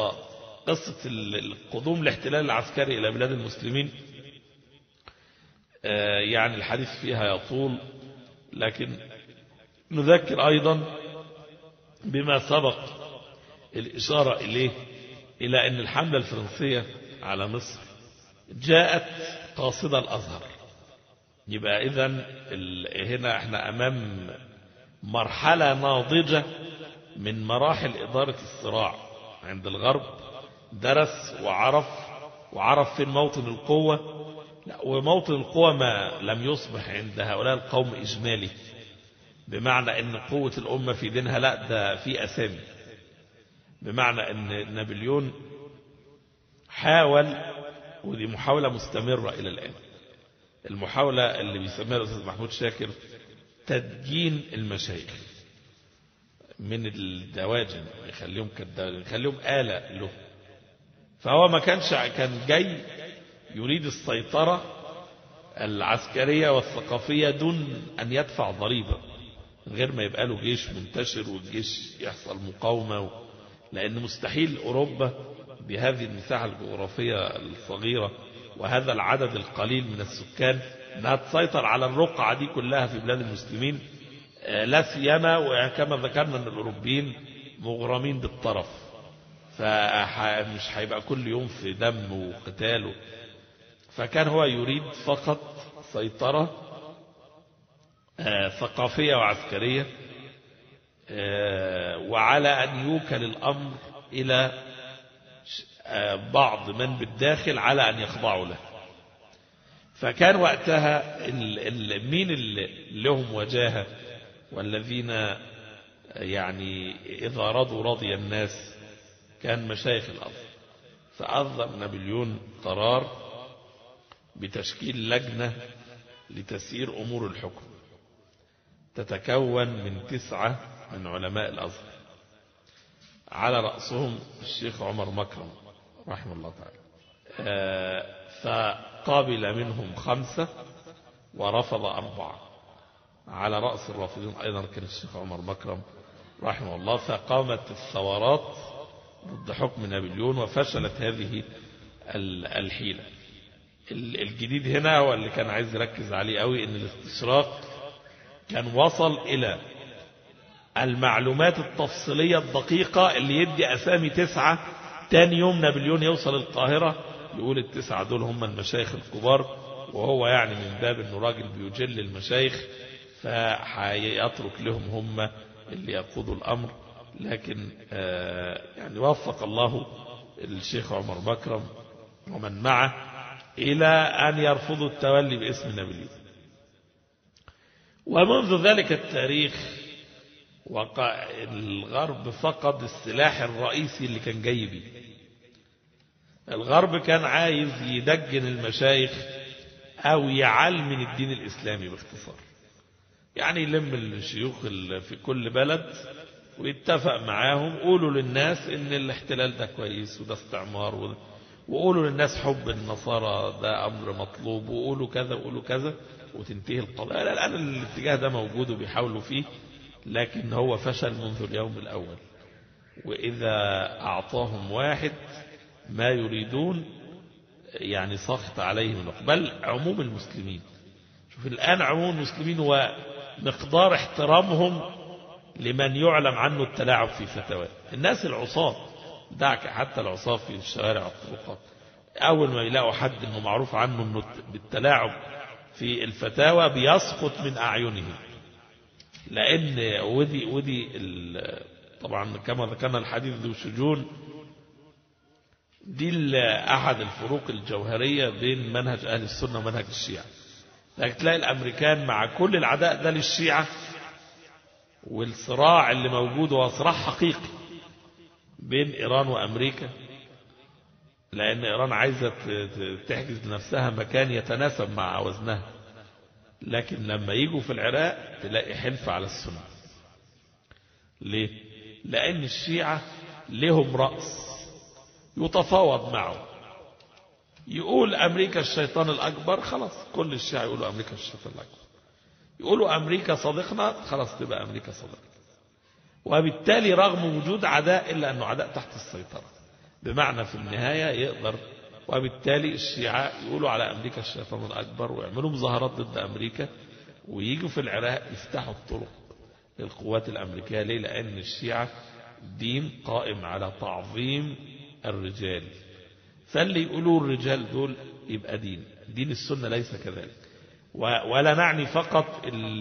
قصة القدوم الاحتلال العسكري إلى بلاد المسلمين يعني الحديث فيها يطول، لكن نذكر أيضا بما سبق الإشارة إليه، إلى أن الحملة الفرنسية على مصر جاءت قاصدة الأزهر. يبقى إذن هنا احنا أمام مرحلة ناضجة من مراحل إدارة الصراع عند الغرب. درس وعرف فين موطن القوة، وموطن القوة ما لم يصبح عند هؤلاء القوم إجمالي، بمعنى أن قوة الأمة في دينها، لا، ده في أسامي. بمعنى أن نابليون حاول، ودي محاولة مستمرة إلى الآن، المحاولة اللي بيسميها الأستاذ محمود شاكر تدجين المشايخ من الدواجن، يخليهم آلة له. فهو ما كان جاي يريد السيطرة العسكرية والثقافية دون أن يدفع ضريبة، من غير ما يبقى له جيش منتشر والجيش يحصل مقاومة، لأن مستحيل أوروبا بهذه المساحة الجغرافية الصغيرة وهذا العدد القليل من السكان أنها تسيطر على الرقعة دي كلها في بلاد المسلمين، لا سيما وكما ذكرنا أن الأوروبيين مغرمين بالطرف، فمش هيبقى كل يوم في دم وقتال. فكان هو يريد فقط سيطرة ثقافية وعسكرية، وعلى أن يوكل الأمر إلى بعض من بالداخل على أن يخضعوا له. فكان وقتها مين اللي لهم وجاهة والذين يعني إذا رضوا رضي الناس؟ كان مشايخ الأزهر. فأصدر نابليون قرار بتشكيل لجنة لتسيير أمور الحكم، تتكون من 9 من علماء الأزهر، على رأسهم الشيخ عمر مكرم رحمه الله تعالى. فقابل منهم 5 ورفض 4. على رأس الرافضين أيضا كان الشيخ عمر مكرم رحمه الله. فقامت الثورات ضد حكم نابليون وفشلت هذه الحيلة. الجديد هنا هو اللي كان عايز يركز عليه قوي، ان الاستشراق كان وصل الى المعلومات التفصيلية الدقيقة اللي يدي أسامي 9. تاني يوم نابليون يوصل القاهرة يقول ال9 دول هم المشايخ الكبار، وهو يعني من باب انه راجل بيجل المشايخ فهيترك لهم هم اللي يقودوا الأمر. لكن يعني وفق الله الشيخ عمر مكرم ومن معه إلى أن يرفضوا التولي باسم نابليون. ومنذ ذلك التاريخ الغرب فقد السلاح الرئيسي اللي كان جاي بيه. الغرب كان عايز يدجن المشايخ أو يعلمن الدين الإسلامي باختصار، يعني يلم الشيوخ في كل بلد ويتفق معاهم، قولوا للناس ان الاحتلال ده كويس وده استعمار، وقولوا للناس حب النصارى ده أمر مطلوب، وقولوا كذا وقولوا كذا، وتنتهي القضايا. الآن الاتجاه ده موجود وبيحاولوا فيه، لكن هو فشل منذ اليوم الأول. وإذا أعطاهم واحد ما يريدون يعني سخط عليهم، بل عموم المسلمين. شوف الآن عموم المسلمين ومقدار احترامهم لمن يعلم عنه التلاعب في فتوى. الناس العصاة، دعك حتى العصاة في الشوارع والطرقات، أول ما يلاقوا حد إنه معروف عنه إنه بالتلاعب في الفتاوى بيسقط من أعينهم. لأن ودي طبعا كما ذكرنا الحديث ذو شجون، دي أحد الفروق الجوهرية بين منهج أهل السنة ومنهج الشيعة. لكن تلاقي الأمريكان مع كل العداء ده للشيعة، والصراع اللي موجود هو صراع حقيقي بين إيران وأمريكا، لأن إيران عايزة تحجز لنفسها مكان يتناسب مع وزنها. لكن لما يجوا في العراق تلاقي حلف على السنة. ليه؟ لأن الشيعة لهم رأس يتفاوض معه، يقول أمريكا الشيطان الأكبر، خلاص كل الشيعة يقولوا أمريكا الشيطان الأكبر. يقولوا أمريكا صديقنا، خلاص تبقى أمريكا صديقنا. وبالتالي رغم وجود عداء إلا أنه عداء تحت السيطرة، بمعنى في النهاية يقدر وبالتالي الشيعة يقولوا على أمريكا الشيطان الأكبر ويعملوا مظاهرات ضد أمريكا، ويجوا في العراق يفتحوا الطرق للقوات الأمريكية. ليه؟ لأن الشيعة دين قائم على تعظيم الرجال، فاللي يقولوا الرجال دول يبقى دين السنة ليس كذلك. ولا نعني فقط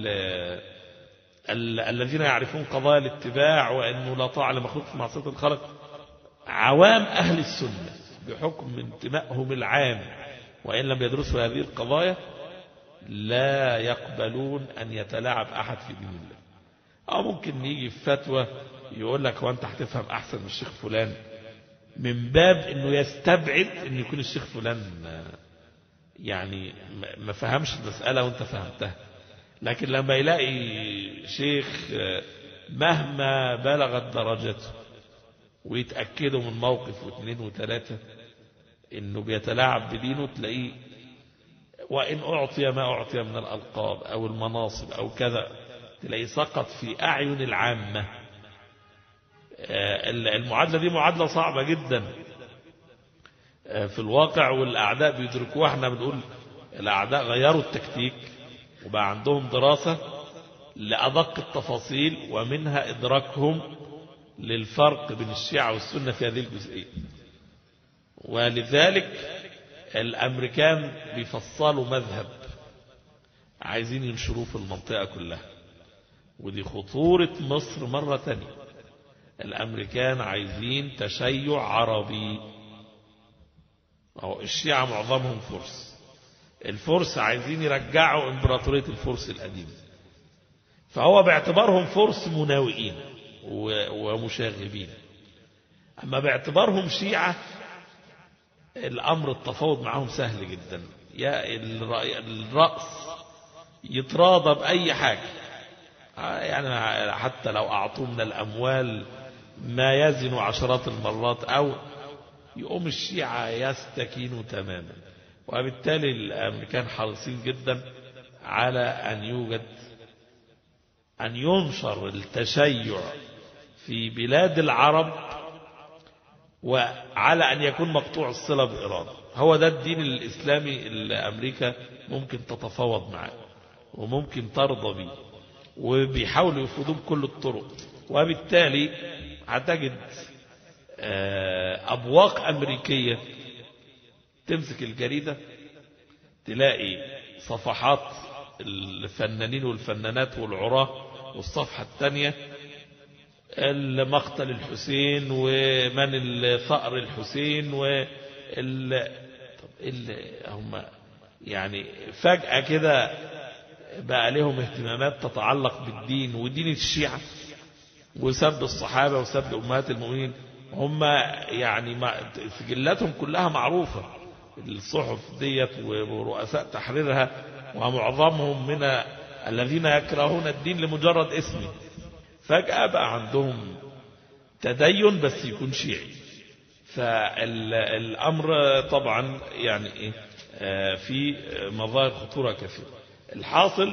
الذين يعرفون قضايا الاتباع وأنه لا طاعة لمخلوق في معصية الخالق. عوام أهل السنة بحكم انتمائهم العام وإن لم يدرسوا هذه القضايا لا يقبلون أن يتلاعب أحد في دين الله. أو ممكن يجي في فتوى يقول لك وأنت هتفهم أحسن من الشيخ فلان، من باب أنه يستبعد أن يكون الشيخ فلان يعني ما فهمش المسألة وأنت فهمتها. لكن لما يلاقي شيخ مهما بلغت درجته ويتأكدوا من موقف واثنين وثلاثة أنه بيتلاعب بدينه، تلاقيه وإن أعطي ما أعطي من الألقاب أو المناصب أو كذا تلاقيه سقط في أعين العامة. المعادلة دي معادلة صعبة جدا في الواقع، والأعداء بيدركوها. احنا بنقول الأعداء غيروا التكتيك وبقى عندهم دراسة لأدق التفاصيل، ومنها إدراكهم للفرق بين الشيعة والسنة في هذه الجزئية. ولذلك الأمريكان بيفصلوا مذهب عايزين ينشروه في المنطقة كلها، ودي خطورة مصر مرة تانية. الأمريكان عايزين تشيع عربي. الشيعة معظمهم فرس، الفرس عايزين يرجعوا إمبراطورية الفرس القديمة، فهو باعتبارهم فرس مناوئين ومشاغبين. أما باعتبارهم شيعة الأمر التفاوض معهم سهل جدا. يا الرأس يتراضى بأي حاجة، يعني حتى لو أعطوا من الأموال ما يزن عشرات المرات، أو يقوم الشيعة يستكينوا تماما. وبالتالي الأمريكان حريصين جدا على أن ينشر التشيع في بلاد العرب، وعلى أن يكون مقطوع الصلة بإيران. هو ده الدين الإسلامي اللي أمريكا ممكن تتفاوض معه وممكن ترضى به، وبيحاولوا يفرضوه بكل الطرق. وبالتالي هتجد أبواق أمريكية تمسك الجريدة تلاقي صفحات الفنانين والفنانات والعراة، والصفحة الثانية المقتل الحسين ومن الثأر الحسين هم يعني فجأة كده بقى لهم اهتمامات تتعلق بالدين ودين الشيعة وسب الصحابة وسب أمهات المؤمنين. هم يعني سجلاتهم كلها معروفة، الصحف ديت ورؤساء تحريرها، ومعظمهم من الذين يكرهون الدين لمجرد اسمه. فجأة بقى عندهم تدين بس يكون شيعي. فالأمر طبعا يعني في مظاهر خطورة كثيرة. الحاصل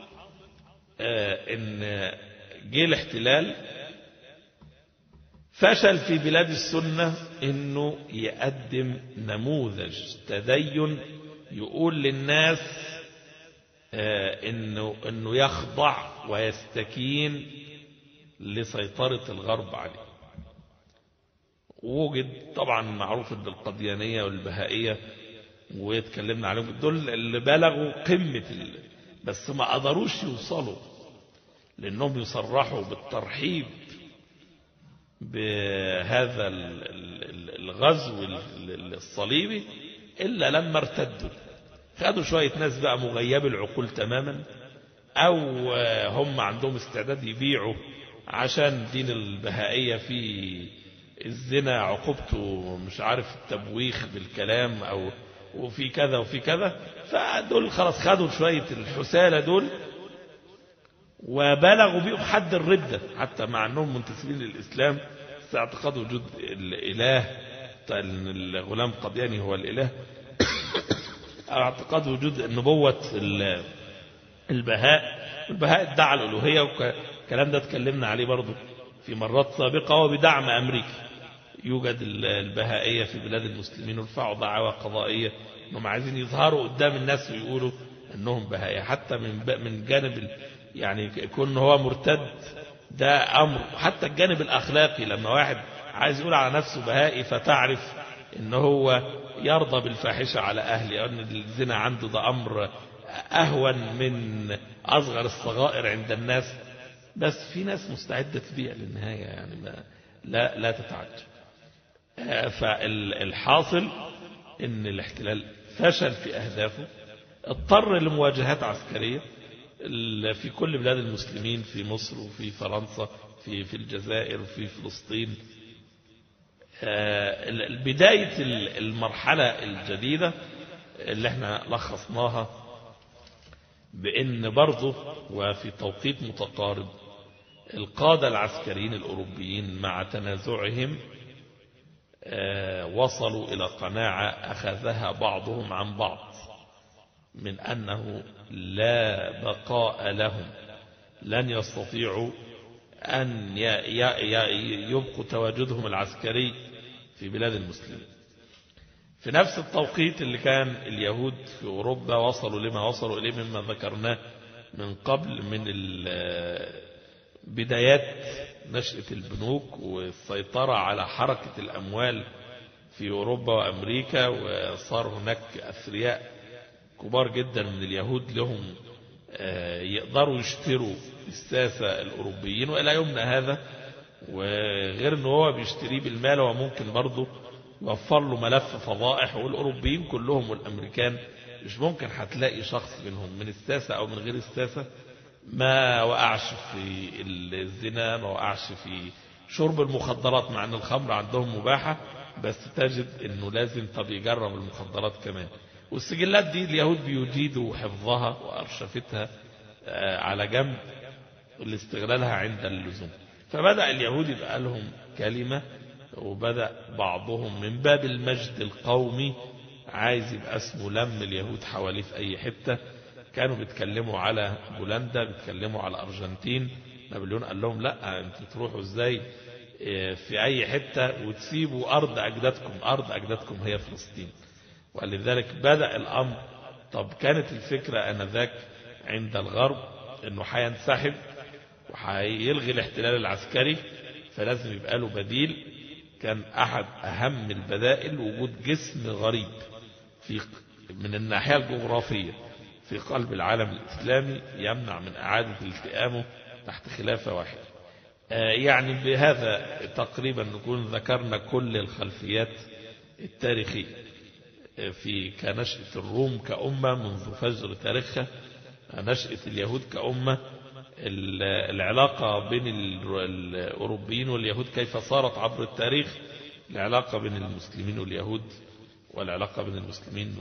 ان جه الاحتلال فشل في بلاد السنة انه يقدم نموذج تدين يقول للناس انه يخضع ويستكين لسيطرة الغرب عليه. وجد طبعا معروف ان القديانية والبهائية ويتكلمنا عليهم، دول اللي بلغوا قمة بس ما قدروش يوصلوا لأنهم يصرحوا بالترحيب بهذا الغزو الصليبي إلا لما ارتدوا. خدوا شوية ناس بقى مغيب العقول تماما، أو هم عندهم استعداد يبيعوا عشان دين البهائية في الزنا عقوبته مش عارف التبويخ بالكلام أو وفي كذا وفي كذا. فدول خلاص خدوا شوية الحسالة دول وبلغوا بيهم حد الردة، حتى مع أنهم منتسبين للإسلام اعتقدوا وجود الإله، الغلام قدياني هو الإله، اعتقاد وجود نبوة البهاء ادعى الألوهية، والكلام ده اتكلمنا عليه برضو في مرات سابقة، وبدعم أمريكا يوجد البهائية في بلاد المسلمين ورفعوا دعاوى قضائية انهم عايزين يظهروا قدام الناس ويقولوا انهم بهائية. حتى من جانب يعني كون هو مرتد ده امر، حتى الجانب الاخلاقي لما واحد عايز يقول على نفسه بهائي فتعرف ان هو يرضى بالفاحشة على اهله، ان الزنا عنده ده امر اهون من اصغر الصغائر عند الناس. بس في ناس مستعدة تبيع للنهاية، يعني لا تتعجب. فالحاصل ان الاحتلال فشل في اهدافه، اضطر لمواجهات عسكرية في كل بلاد المسلمين، في مصر وفي فرنسا في الجزائر وفي فلسطين. بداية المرحلة الجديدة اللي احنا لخصناها بأن برضه وفي توقيت متقارب القادة العسكريين الأوروبيين مع تنازعهم وصلوا إلى قناعة أخذها بعضهم عن بعض من أنه لا بقاء لهم، لن يستطيعوا أن يبقوا تواجدهم العسكري في بلاد المسلمين. في نفس التوقيت اللي كان اليهود في أوروبا وصلوا لما وصلوا إليه مما ذكرناه من قبل، من بدايات نشأة البنوك والسيطرة على حركة الأموال في أوروبا وأمريكا، وصار هناك أثرياء كبار جدا من اليهود لهم يقدروا يشتروا الساسة الأوروبيين وإلى يومنا هذا. وغير أنه هو بيشتريه بالمال، وممكن برضه يوفر له ملف فضائح. والأوروبيين كلهم والأمريكان مش ممكن هتلاقي شخص منهم من الساسة أو من غير الساسة ما وقعش في الزنا، ما وقعش في شرب المخدرات، مع أن الخمر عندهم مباحة، بس تجد أنه لازم طب يجرب المخدرات كمان. والسجلات دي اليهود بيجيدوا حفظها وأرشفتها على جنب لاستغلالها عند اللزوم. فبدأ اليهود يبقى لهم كلمة، وبدأ بعضهم من باب المجد القومي عايز يبقى اسمه لم اليهود حواليه في أي حتة. كانوا بيتكلموا على بولندا، بيتكلموا على أرجنتين. نابليون قال لهم لا، انتوا تروحوا ازاي في أي حتة وتسيبوا أرض أجدادكم؟ أرض أجدادكم هي فلسطين. ولذلك بدأ الأمر. طب كانت الفكرة آنذاك عند الغرب أنه هينسحب وهيلغي الاحتلال العسكري، فلازم يبقى له بديل. كان أحد أهم البدائل وجود جسم غريب من الناحية الجغرافية في قلب العالم الإسلامي يمنع من إعادة التئامه تحت خلافة واحدة. يعني بهذا تقريبا نكون ذكرنا كل الخلفيات التاريخية في كنشأة الروم كأمة منذ فجر تاريخها، نشأة اليهود كأمة، العلاقة بين الأوروبيين واليهود كيف صارت عبر التاريخ، العلاقة بين المسلمين واليهود، والعلاقة بين المسلمين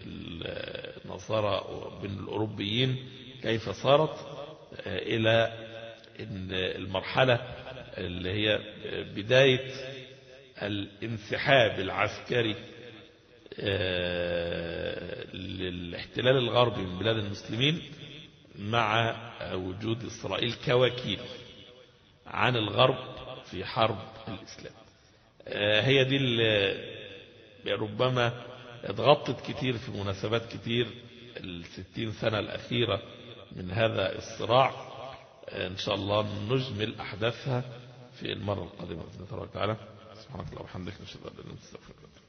والنصارى وبين الأوروبيين كيف صارت، إلى المرحلة اللي هي بداية الانسحاب العسكري للاحتلال الغربي من بلاد المسلمين مع وجود إسرائيل كوكيل عن الغرب في حرب الإسلام. هي دي اللي ربما اتغطت كتير في مناسبات كتير 60 سنة الأخيرة من هذا الصراع. إن شاء الله نجمل أحداثها في المرة القادمة بإذن الله تعالى. سبحانك اللهم وبحمدك، نشهد أن لا إله إلا أنت، نستغفرك.